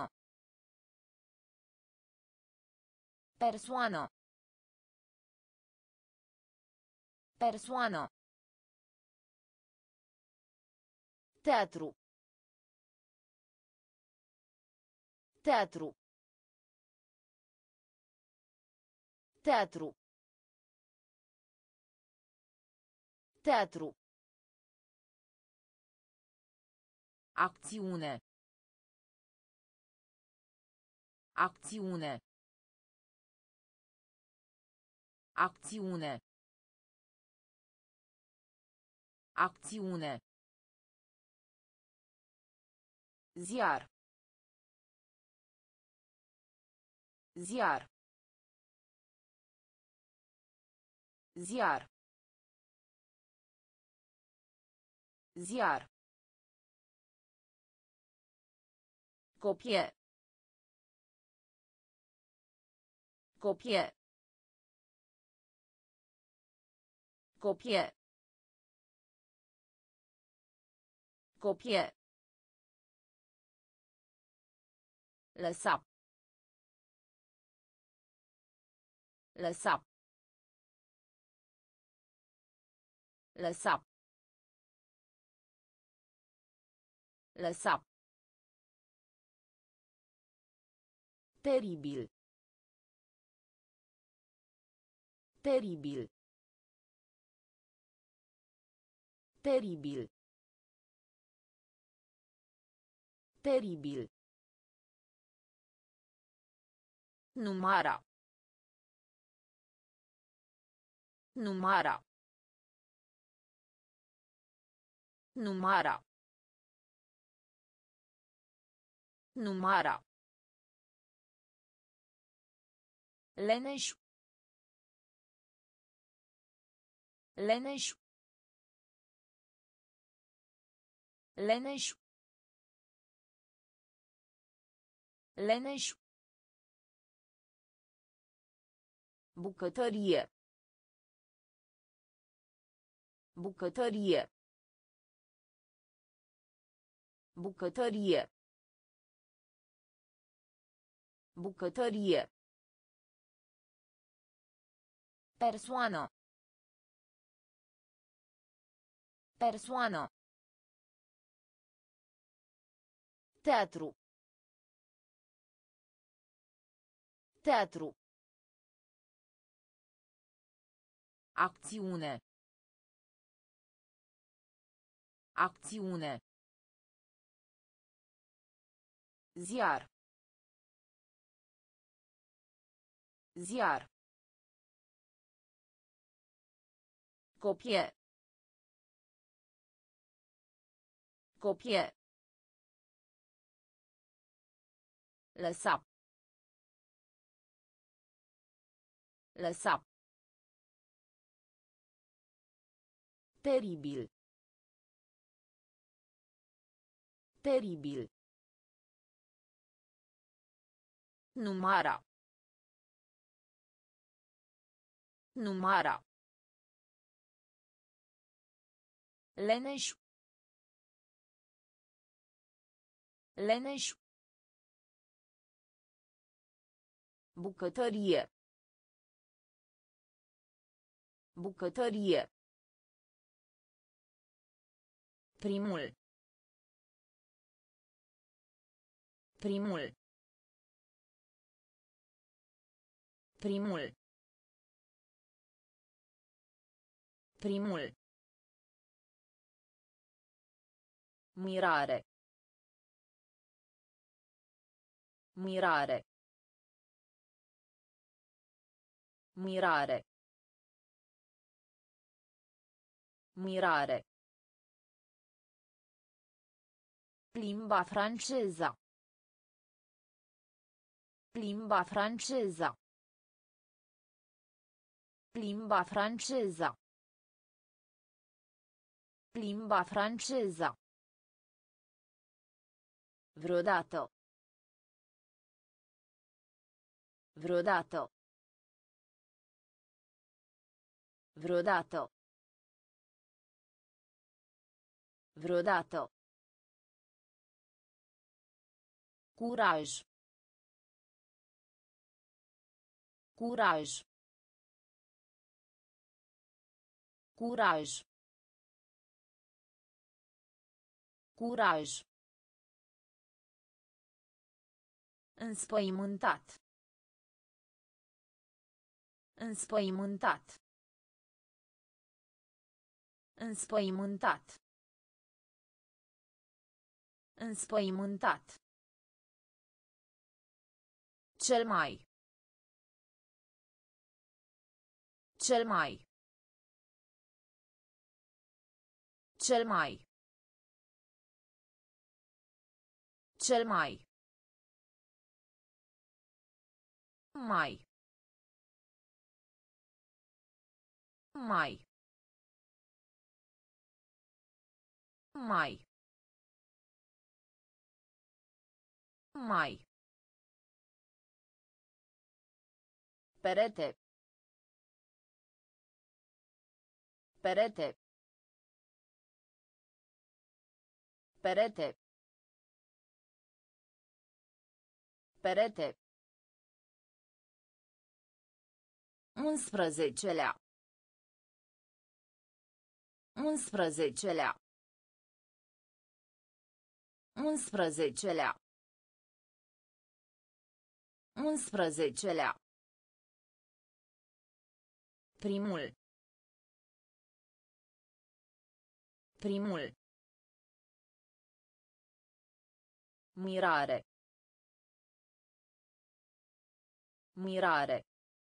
persoană, persoană, teatru, teatru, teatru, teatru, acțiune, acțiune, acțiune, acțiune, ziar, ziar, ziar, ziar, Copie. Copie. Copie. Copie. Lăsa. Lăsa. Lăsa. Lăsa. Teribil. Teribil. Teribil. Teribil. Numara. Numara. Numara. Numara. Leneș. Leneș. Leneș. Leneș. Bucătărie. Bucătărie. Bucătărie. Bucătărie. Persoană. Persoană. Teatru. Teatru. Acțiune. Acțiune. Ziar. Ziar. Copie. Copie. Lăsa. Lăsa. Teribil. Teribil. Numara. Numara. Leneș. Leneș. Bucătărie. Bucătărie. Primul. Primul. Primul. Primul. Mirare. Mirare. Mirare. Mirare. Limba franceză. Limba franceză. Limba franceză. Limba franceză. Vreodată. Vreodată. Vreodată. Vreodată. Curaj. Curaj. Curaj. Curaj. Înspăimântat. Înspăimântat. Înspăimântat. Înspăimântat. Cel mai. Cel mai. Cel mai. Cel mai. Mai. Mai. Mai. Mai. Perete. Perete. Perete. Perete. 11-lea. 11-lea. 11-lea. 11-lea. Primul. Primul. Mirare. Mirare.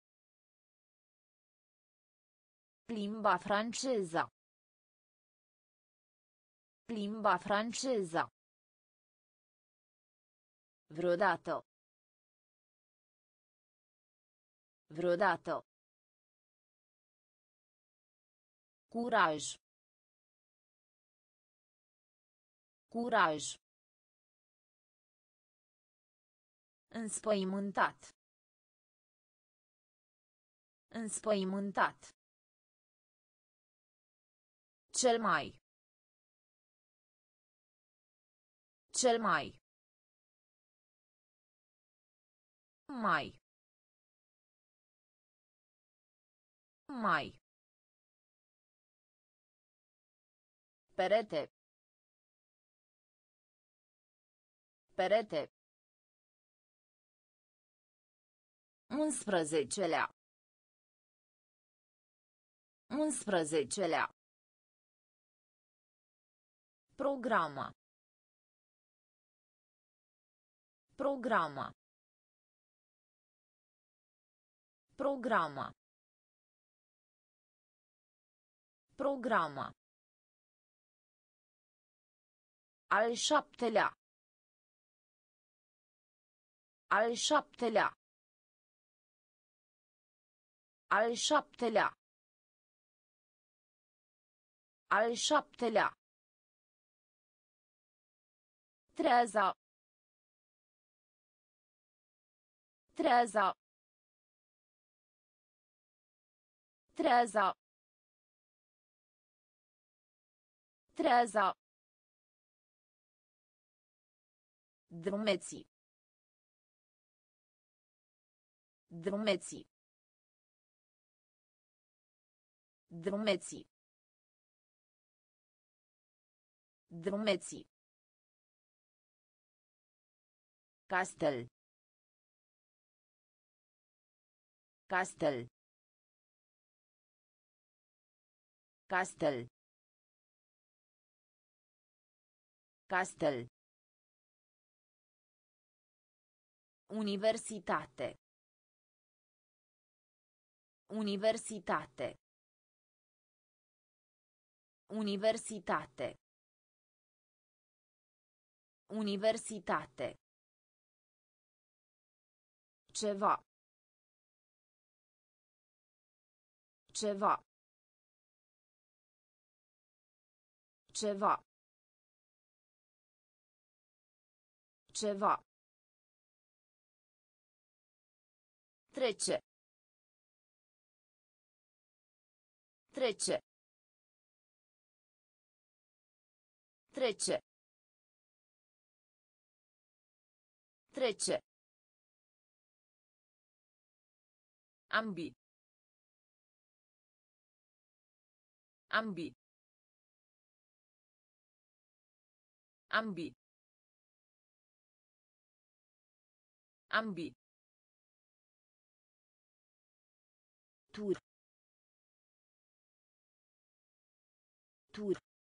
Limba franceză. Limba franceză. Vreodată. Vreodată. Curaj. Curaj. Înspăimântat. Înspăimântat. Cel mai. Cel mai. Mai. Mai. Perete. Perete. 11-lea. 11-lea. Programa. Programa. Programa. Programa. Al 7-lea. Al 7-lea. Al 7-lea. Al 7-lea. Treeza. Treeza. Treeza. Treeza. Drumeții. Drumeții. Drumeții. Drumeții. Castel. Castel. Castel. Castel. Universitate. Universitate. Universitate. Universitate. Ceva. Ceva. Ceva. Ceva. Trece. Trece. Trece. Trece. Ambi. Ambi. Ambi. Ambi. Tur. Tur.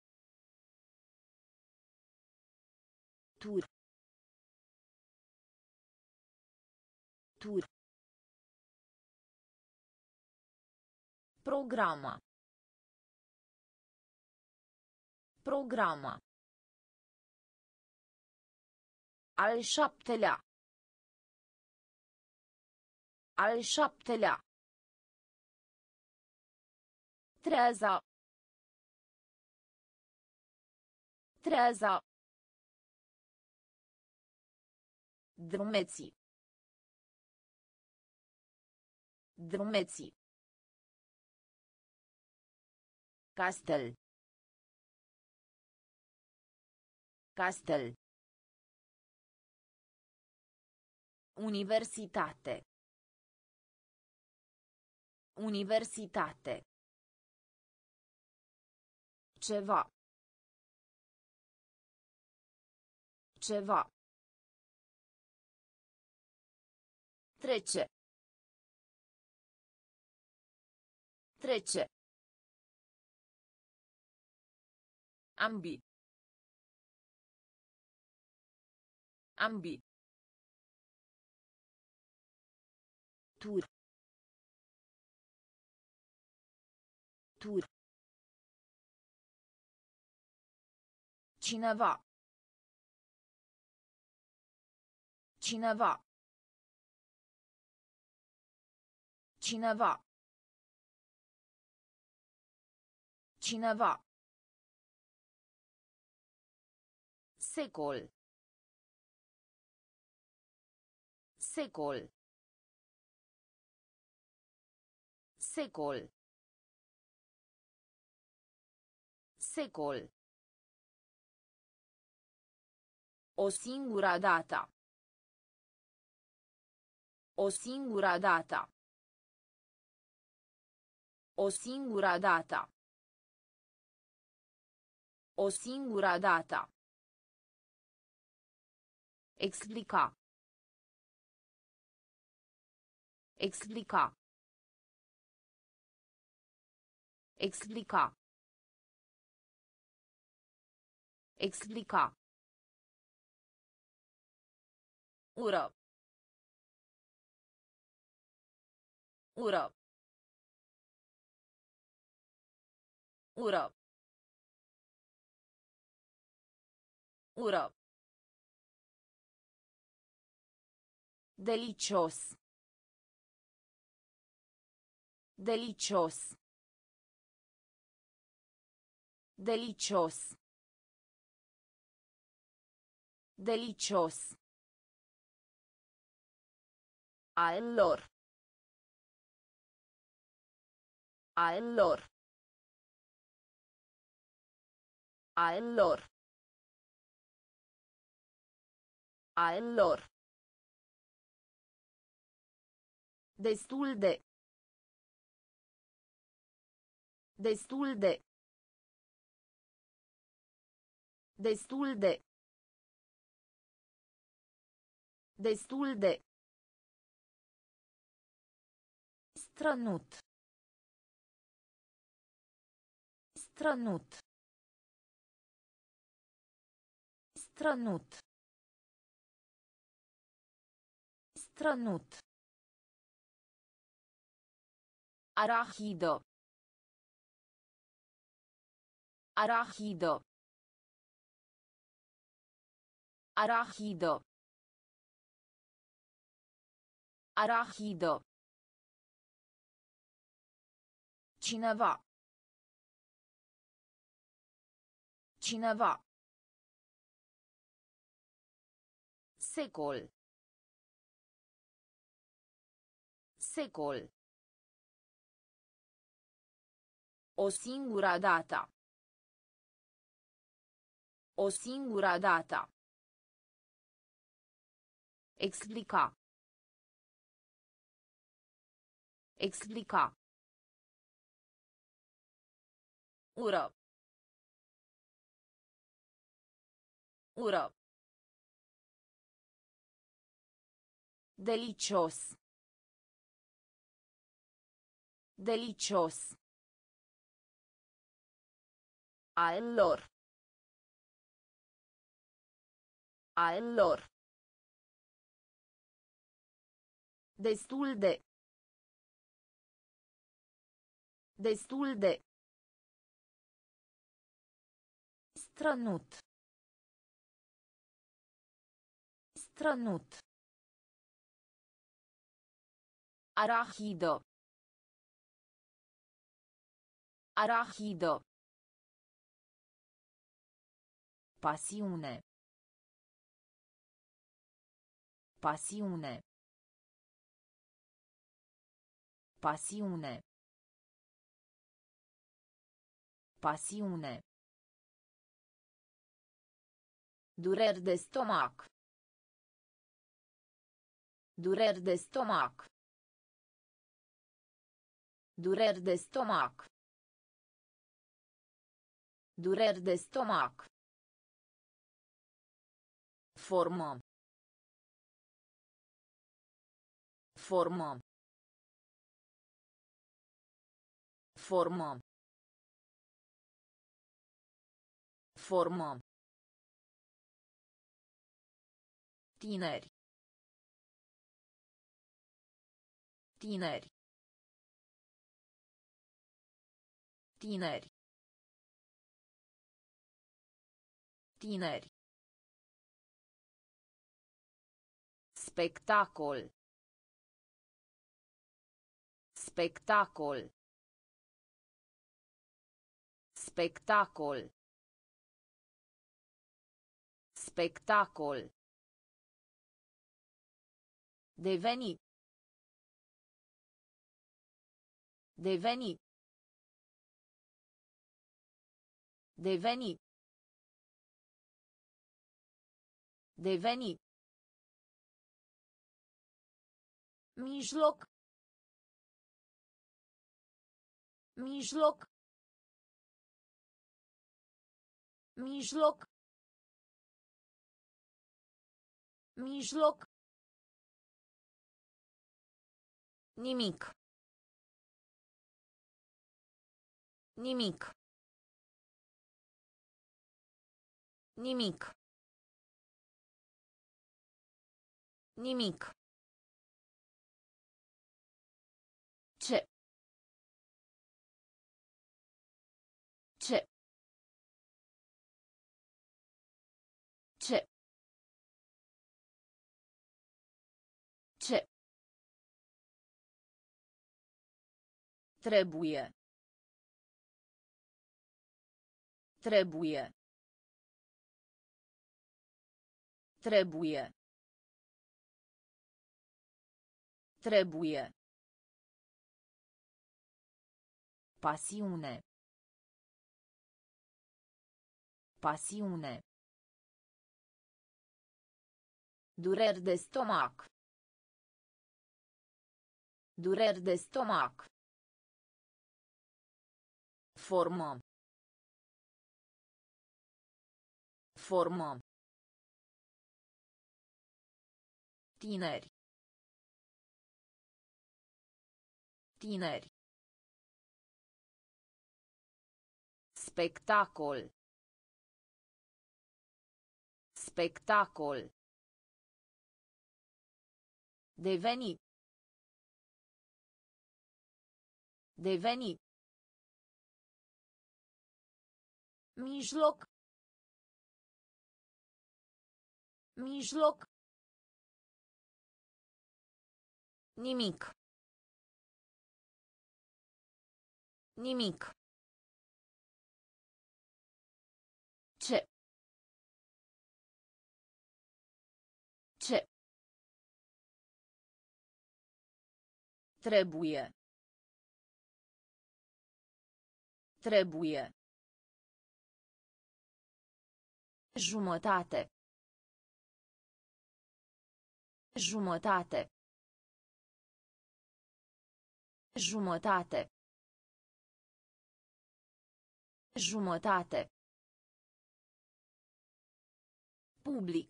Tur. Tur. Programa. Programa. Al 7-lea. Al 7-lea. Treeza. Treeza. Drumeții. Drumeții. Castel. Castel. Universitate. Universitate. Ceva. Ceva. Trece. Trece. Ambi. Ambi. Tur. Tur. Cineva. Cineva. Cineva. Cineva. Secol. Secol. Secol. Secol. O singura dată. O singura dată. O singura dată. O singura dată. Explica. Explica. Explica. Explica. Ură. Ură. Ură. Ură. Delicios. Delicios. Delicios. Delicios. A lor. A lor. A lor. A lor. Destul de. Destul de. Destul de. Destul de. Strănut. Strănut. Strănut. Strănut. Arahidă. Arahidă. Arahidă. Arahidă. Cineva. Cineva. Secol. Secol. O singura dată. O singura dată. Explica. Explica. Ură. Ură. Delicios. Delicios. A lor. A lor. Destul de. Destul de. Strănut. Strănut. Arahidă. Arahidă. Pasiune. Pasiune. Pasiune. Pasiune. Dureri de stomac. Dureri de stomac. Dureri de stomac. Dureri de stomac. Formă. Formă. Formă. Formă. Tineri. Tineri. Tineri. Tineri. Spectacol. Spectacol. Spectacol. Spectacol. Deveni. Deveni. Deveni. Deveni. Mijloc. Mijloc. Mijloc. Mijloc. Nimic. Nimic. Nimic. Nimic. Ce. Ce. Ce. Ce. Trebuie. Trebuie. Trebuie. Trebuie. Pasiune. Pasiune. Dureri de stomac. Dureri de stomac. Formă. Formă. Tineri. Tineri. Spectacol. Spectacol. Deveni. Deveni. Mijloc. Mijloc. Nimic. Nimic. Ce. Ce. Trebuie. Trebuie. Jumătate. Jumătate. Jumătate. Jumătate. Public.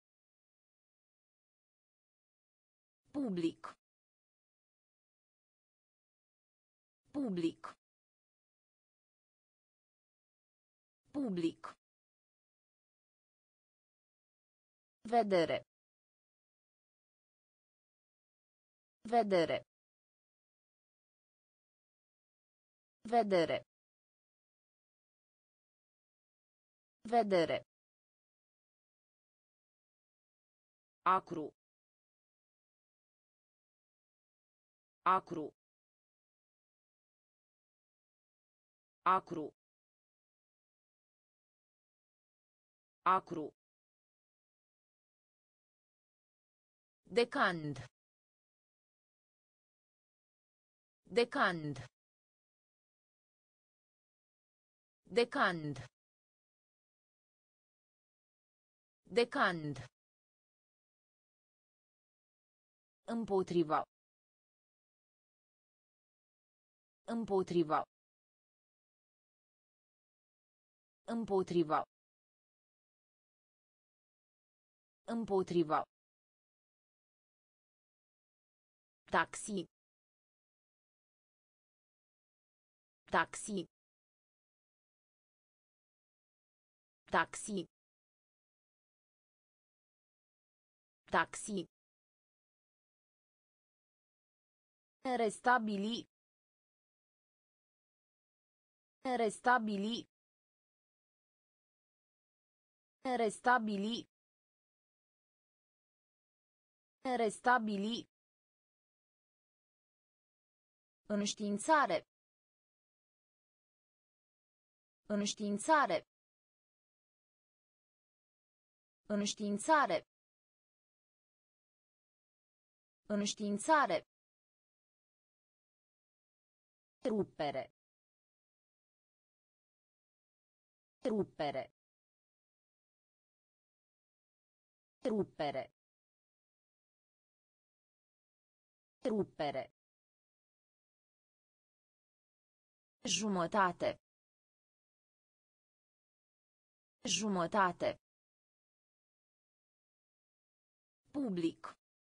Public. Public. Public. Vedere. Vedere. Vedere. Vedere. Acru. Acru. Acru. Acru. Decand. Decand. Decand. Decand. Împotriva. Împotriva. Împotriva. Împotriva. Taxi. Taxi. Taxi. Taxi. Restabili. Restabili. Restabili. Restabili. Înștiințare. Înștiințare. Înștiințare. Înștiințare. Rupere. Rupere. Rupere. Rupere. Jumătate. Jumătate. Public.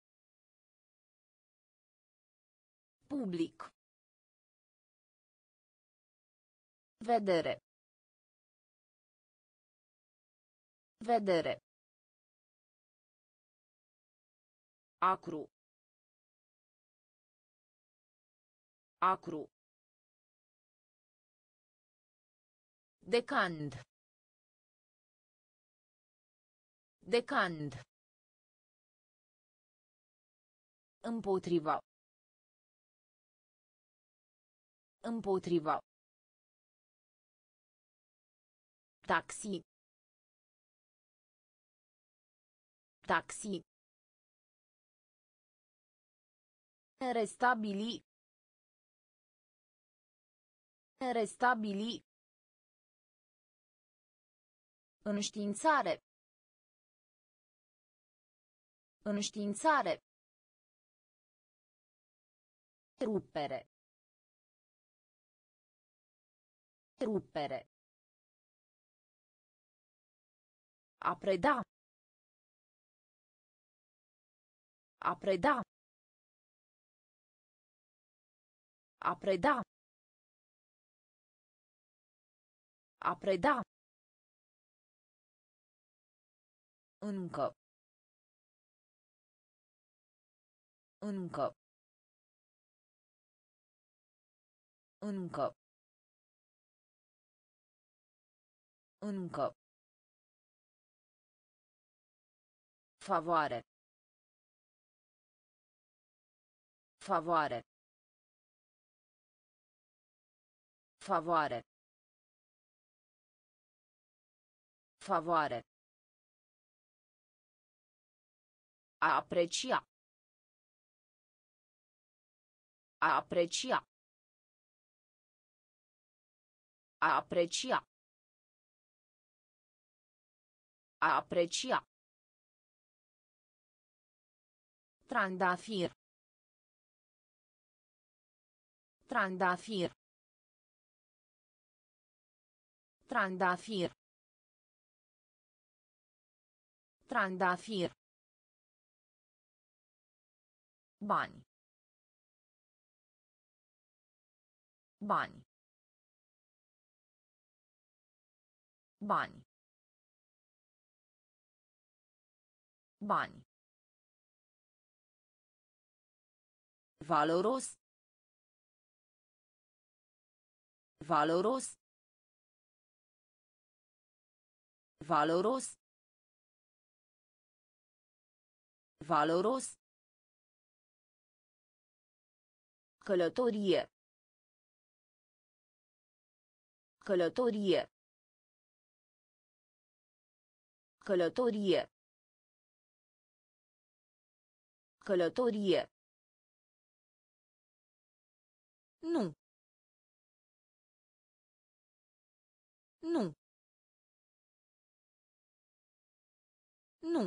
Public. Vedere. Vedere. Acru. Acru. Decand. Decand. Împotriva. Împotriva. Taxi. Taxi. Restabili. Restabili. Înștiințare. Înștiințare. Rupere. Rupere. A preda. A preda. A preda. A preda. Încă. Încă. Încă. Încă. Favoare. Favoare. Favoare. Favoare. A aprecia. A aprecia. A aprecia. A aprecia. Trandafir. Trandafir. Trandafir. Trandafir. Bani. Bani. Bani. Bani. Valoros. Valoros. Valoros. Valoros. Călătorie. Călătorie. Călătorie. Călătorie. Nu. Nu. Nu.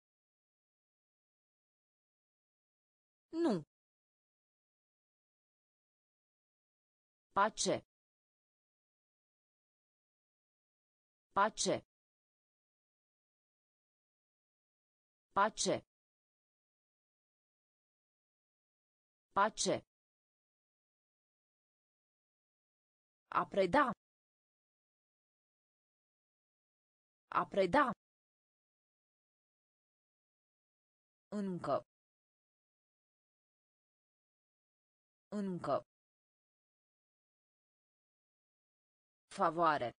Nu. Pace. Pace. Pace. Pace. A preda. A preda. Încă. Încă. Favoare.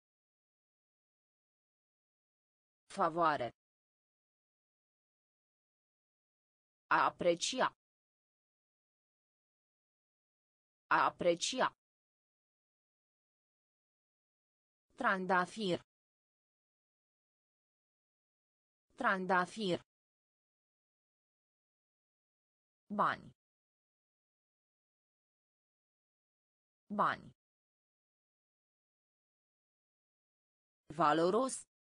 Favoare. A aprecia. A aprecia. Trandafir. Trandafir. Bani. Bani. Valoros.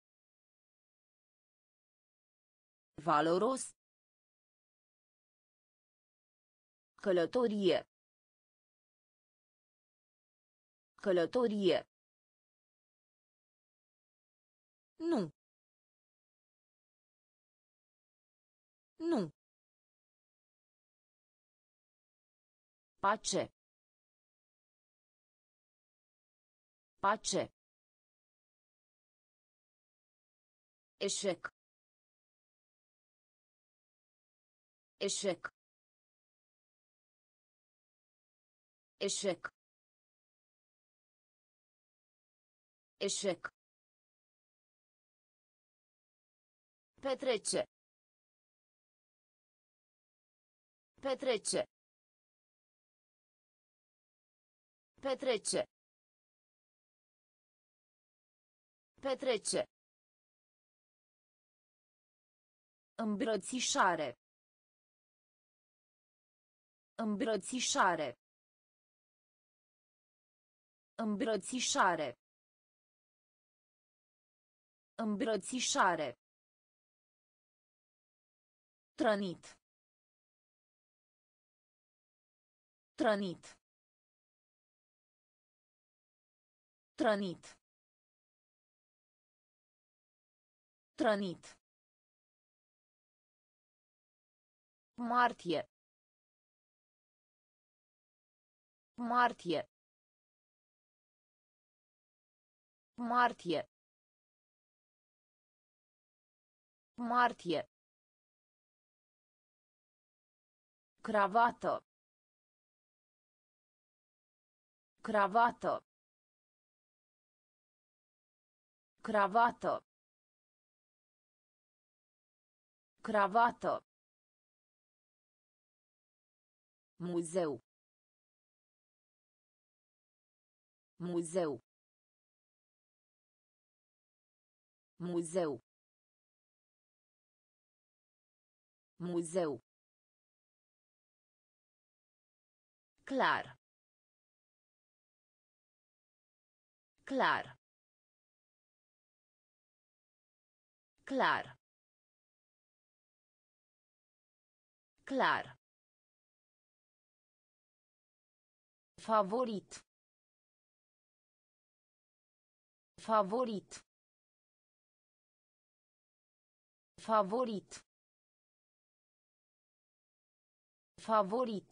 Valoros. Călătorie. Călătorie. Nu. Nu. Pace. Pace. Eșec. Eșec. Eșec. Eșec. Petrece. Petrece. Petrece. Petrece. Îmbrățișare. Îmbrățișare. Îmbrățișare. Îmbrățișare. Trănit. Trănit. Trănit. Trănit. Martie. Martie. Martie. Martie. Cravată. Cravată. Cravată. Cravată. Muzeu. Muzeu. Muzeu. Muzeu. Clar. Clar. Clar. Clar. Favorit. Favorit. Favorit. Favorit.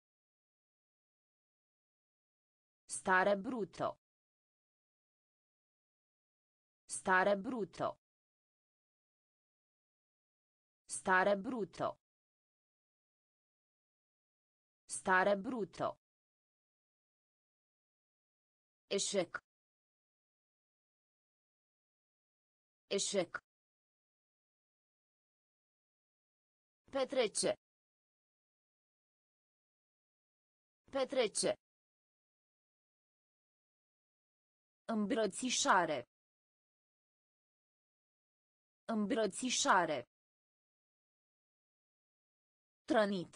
Stare brutto. Stare brutto. Stare brutto. Stare brutto. Eșec. Eșec. Petrece. Petrece. Îmbrățișare. Îmbrățișare. Trănit.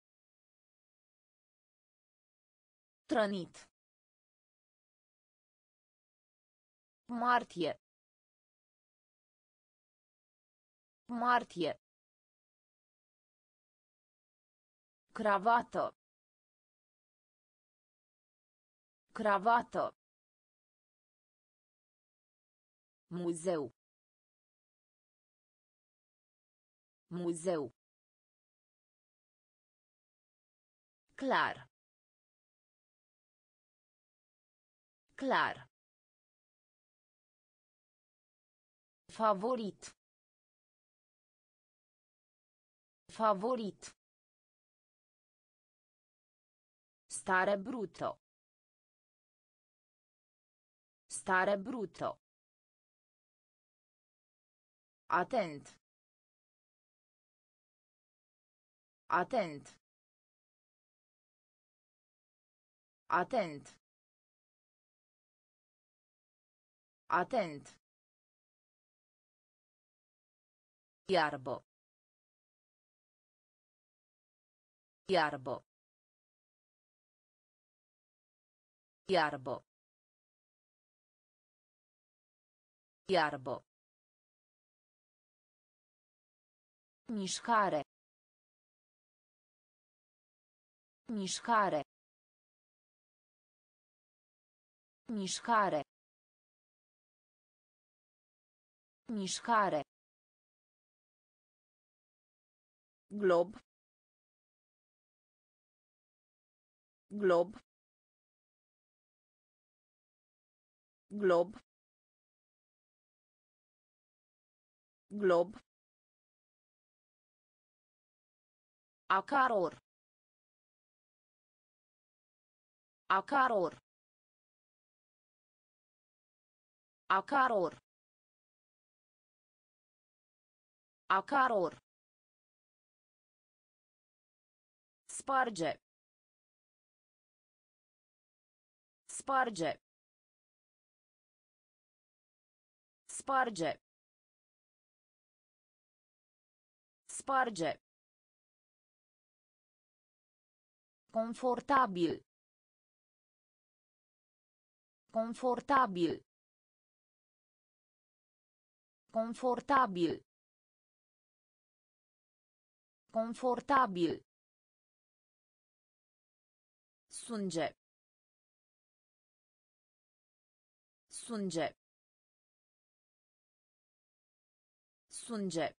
Trănit. Martie. Martie. Cravată. Cravată. Muzeu. Muzeu. Clar. Clar. Favorit. Favorit. Stare brutto. Stare brutto. Atent. Atent. Atent. Atent. Iarbă. Iarbă. Iarbă. Iarbă. Mișcare. Mișcare. Mișcare. Mișcare. Glob. Glob. Glob. Glob. Acaror. Acaror. Acaror. Acaror. Sparge. Sparge. Sparge. Sparge. Confortabil. Confortabil. Confortabil. Confortabil. Sunge. Sunge. Sunge.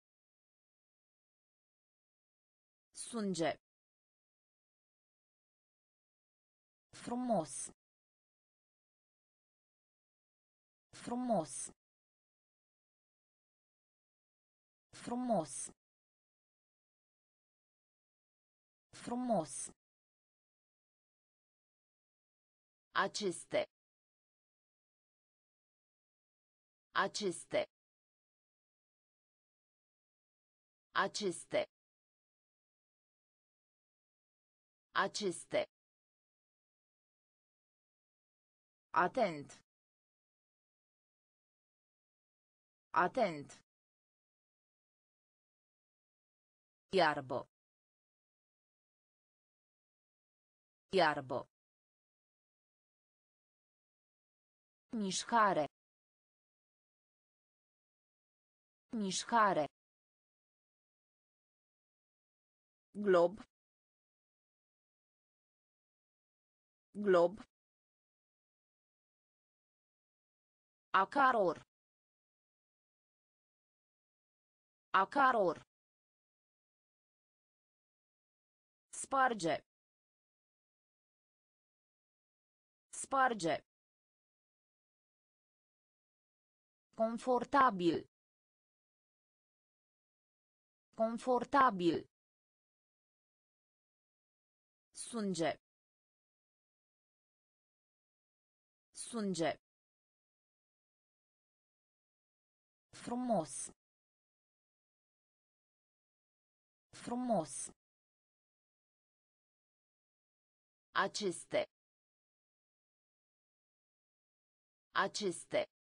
Sunge. Frumos. Frumos. Frumos. Frumos. Aceste. Aceste. Aceste. Aceste. Atent. Atent. Iarbă. Iarbă. Mișcare. Mișcare. Glob. Glob. Acaror. Acaror. Sparge. Sparge. Confortabil. Confortabil. Sunge. Sunge. Frumos. Frumos. Aceste. Aceste.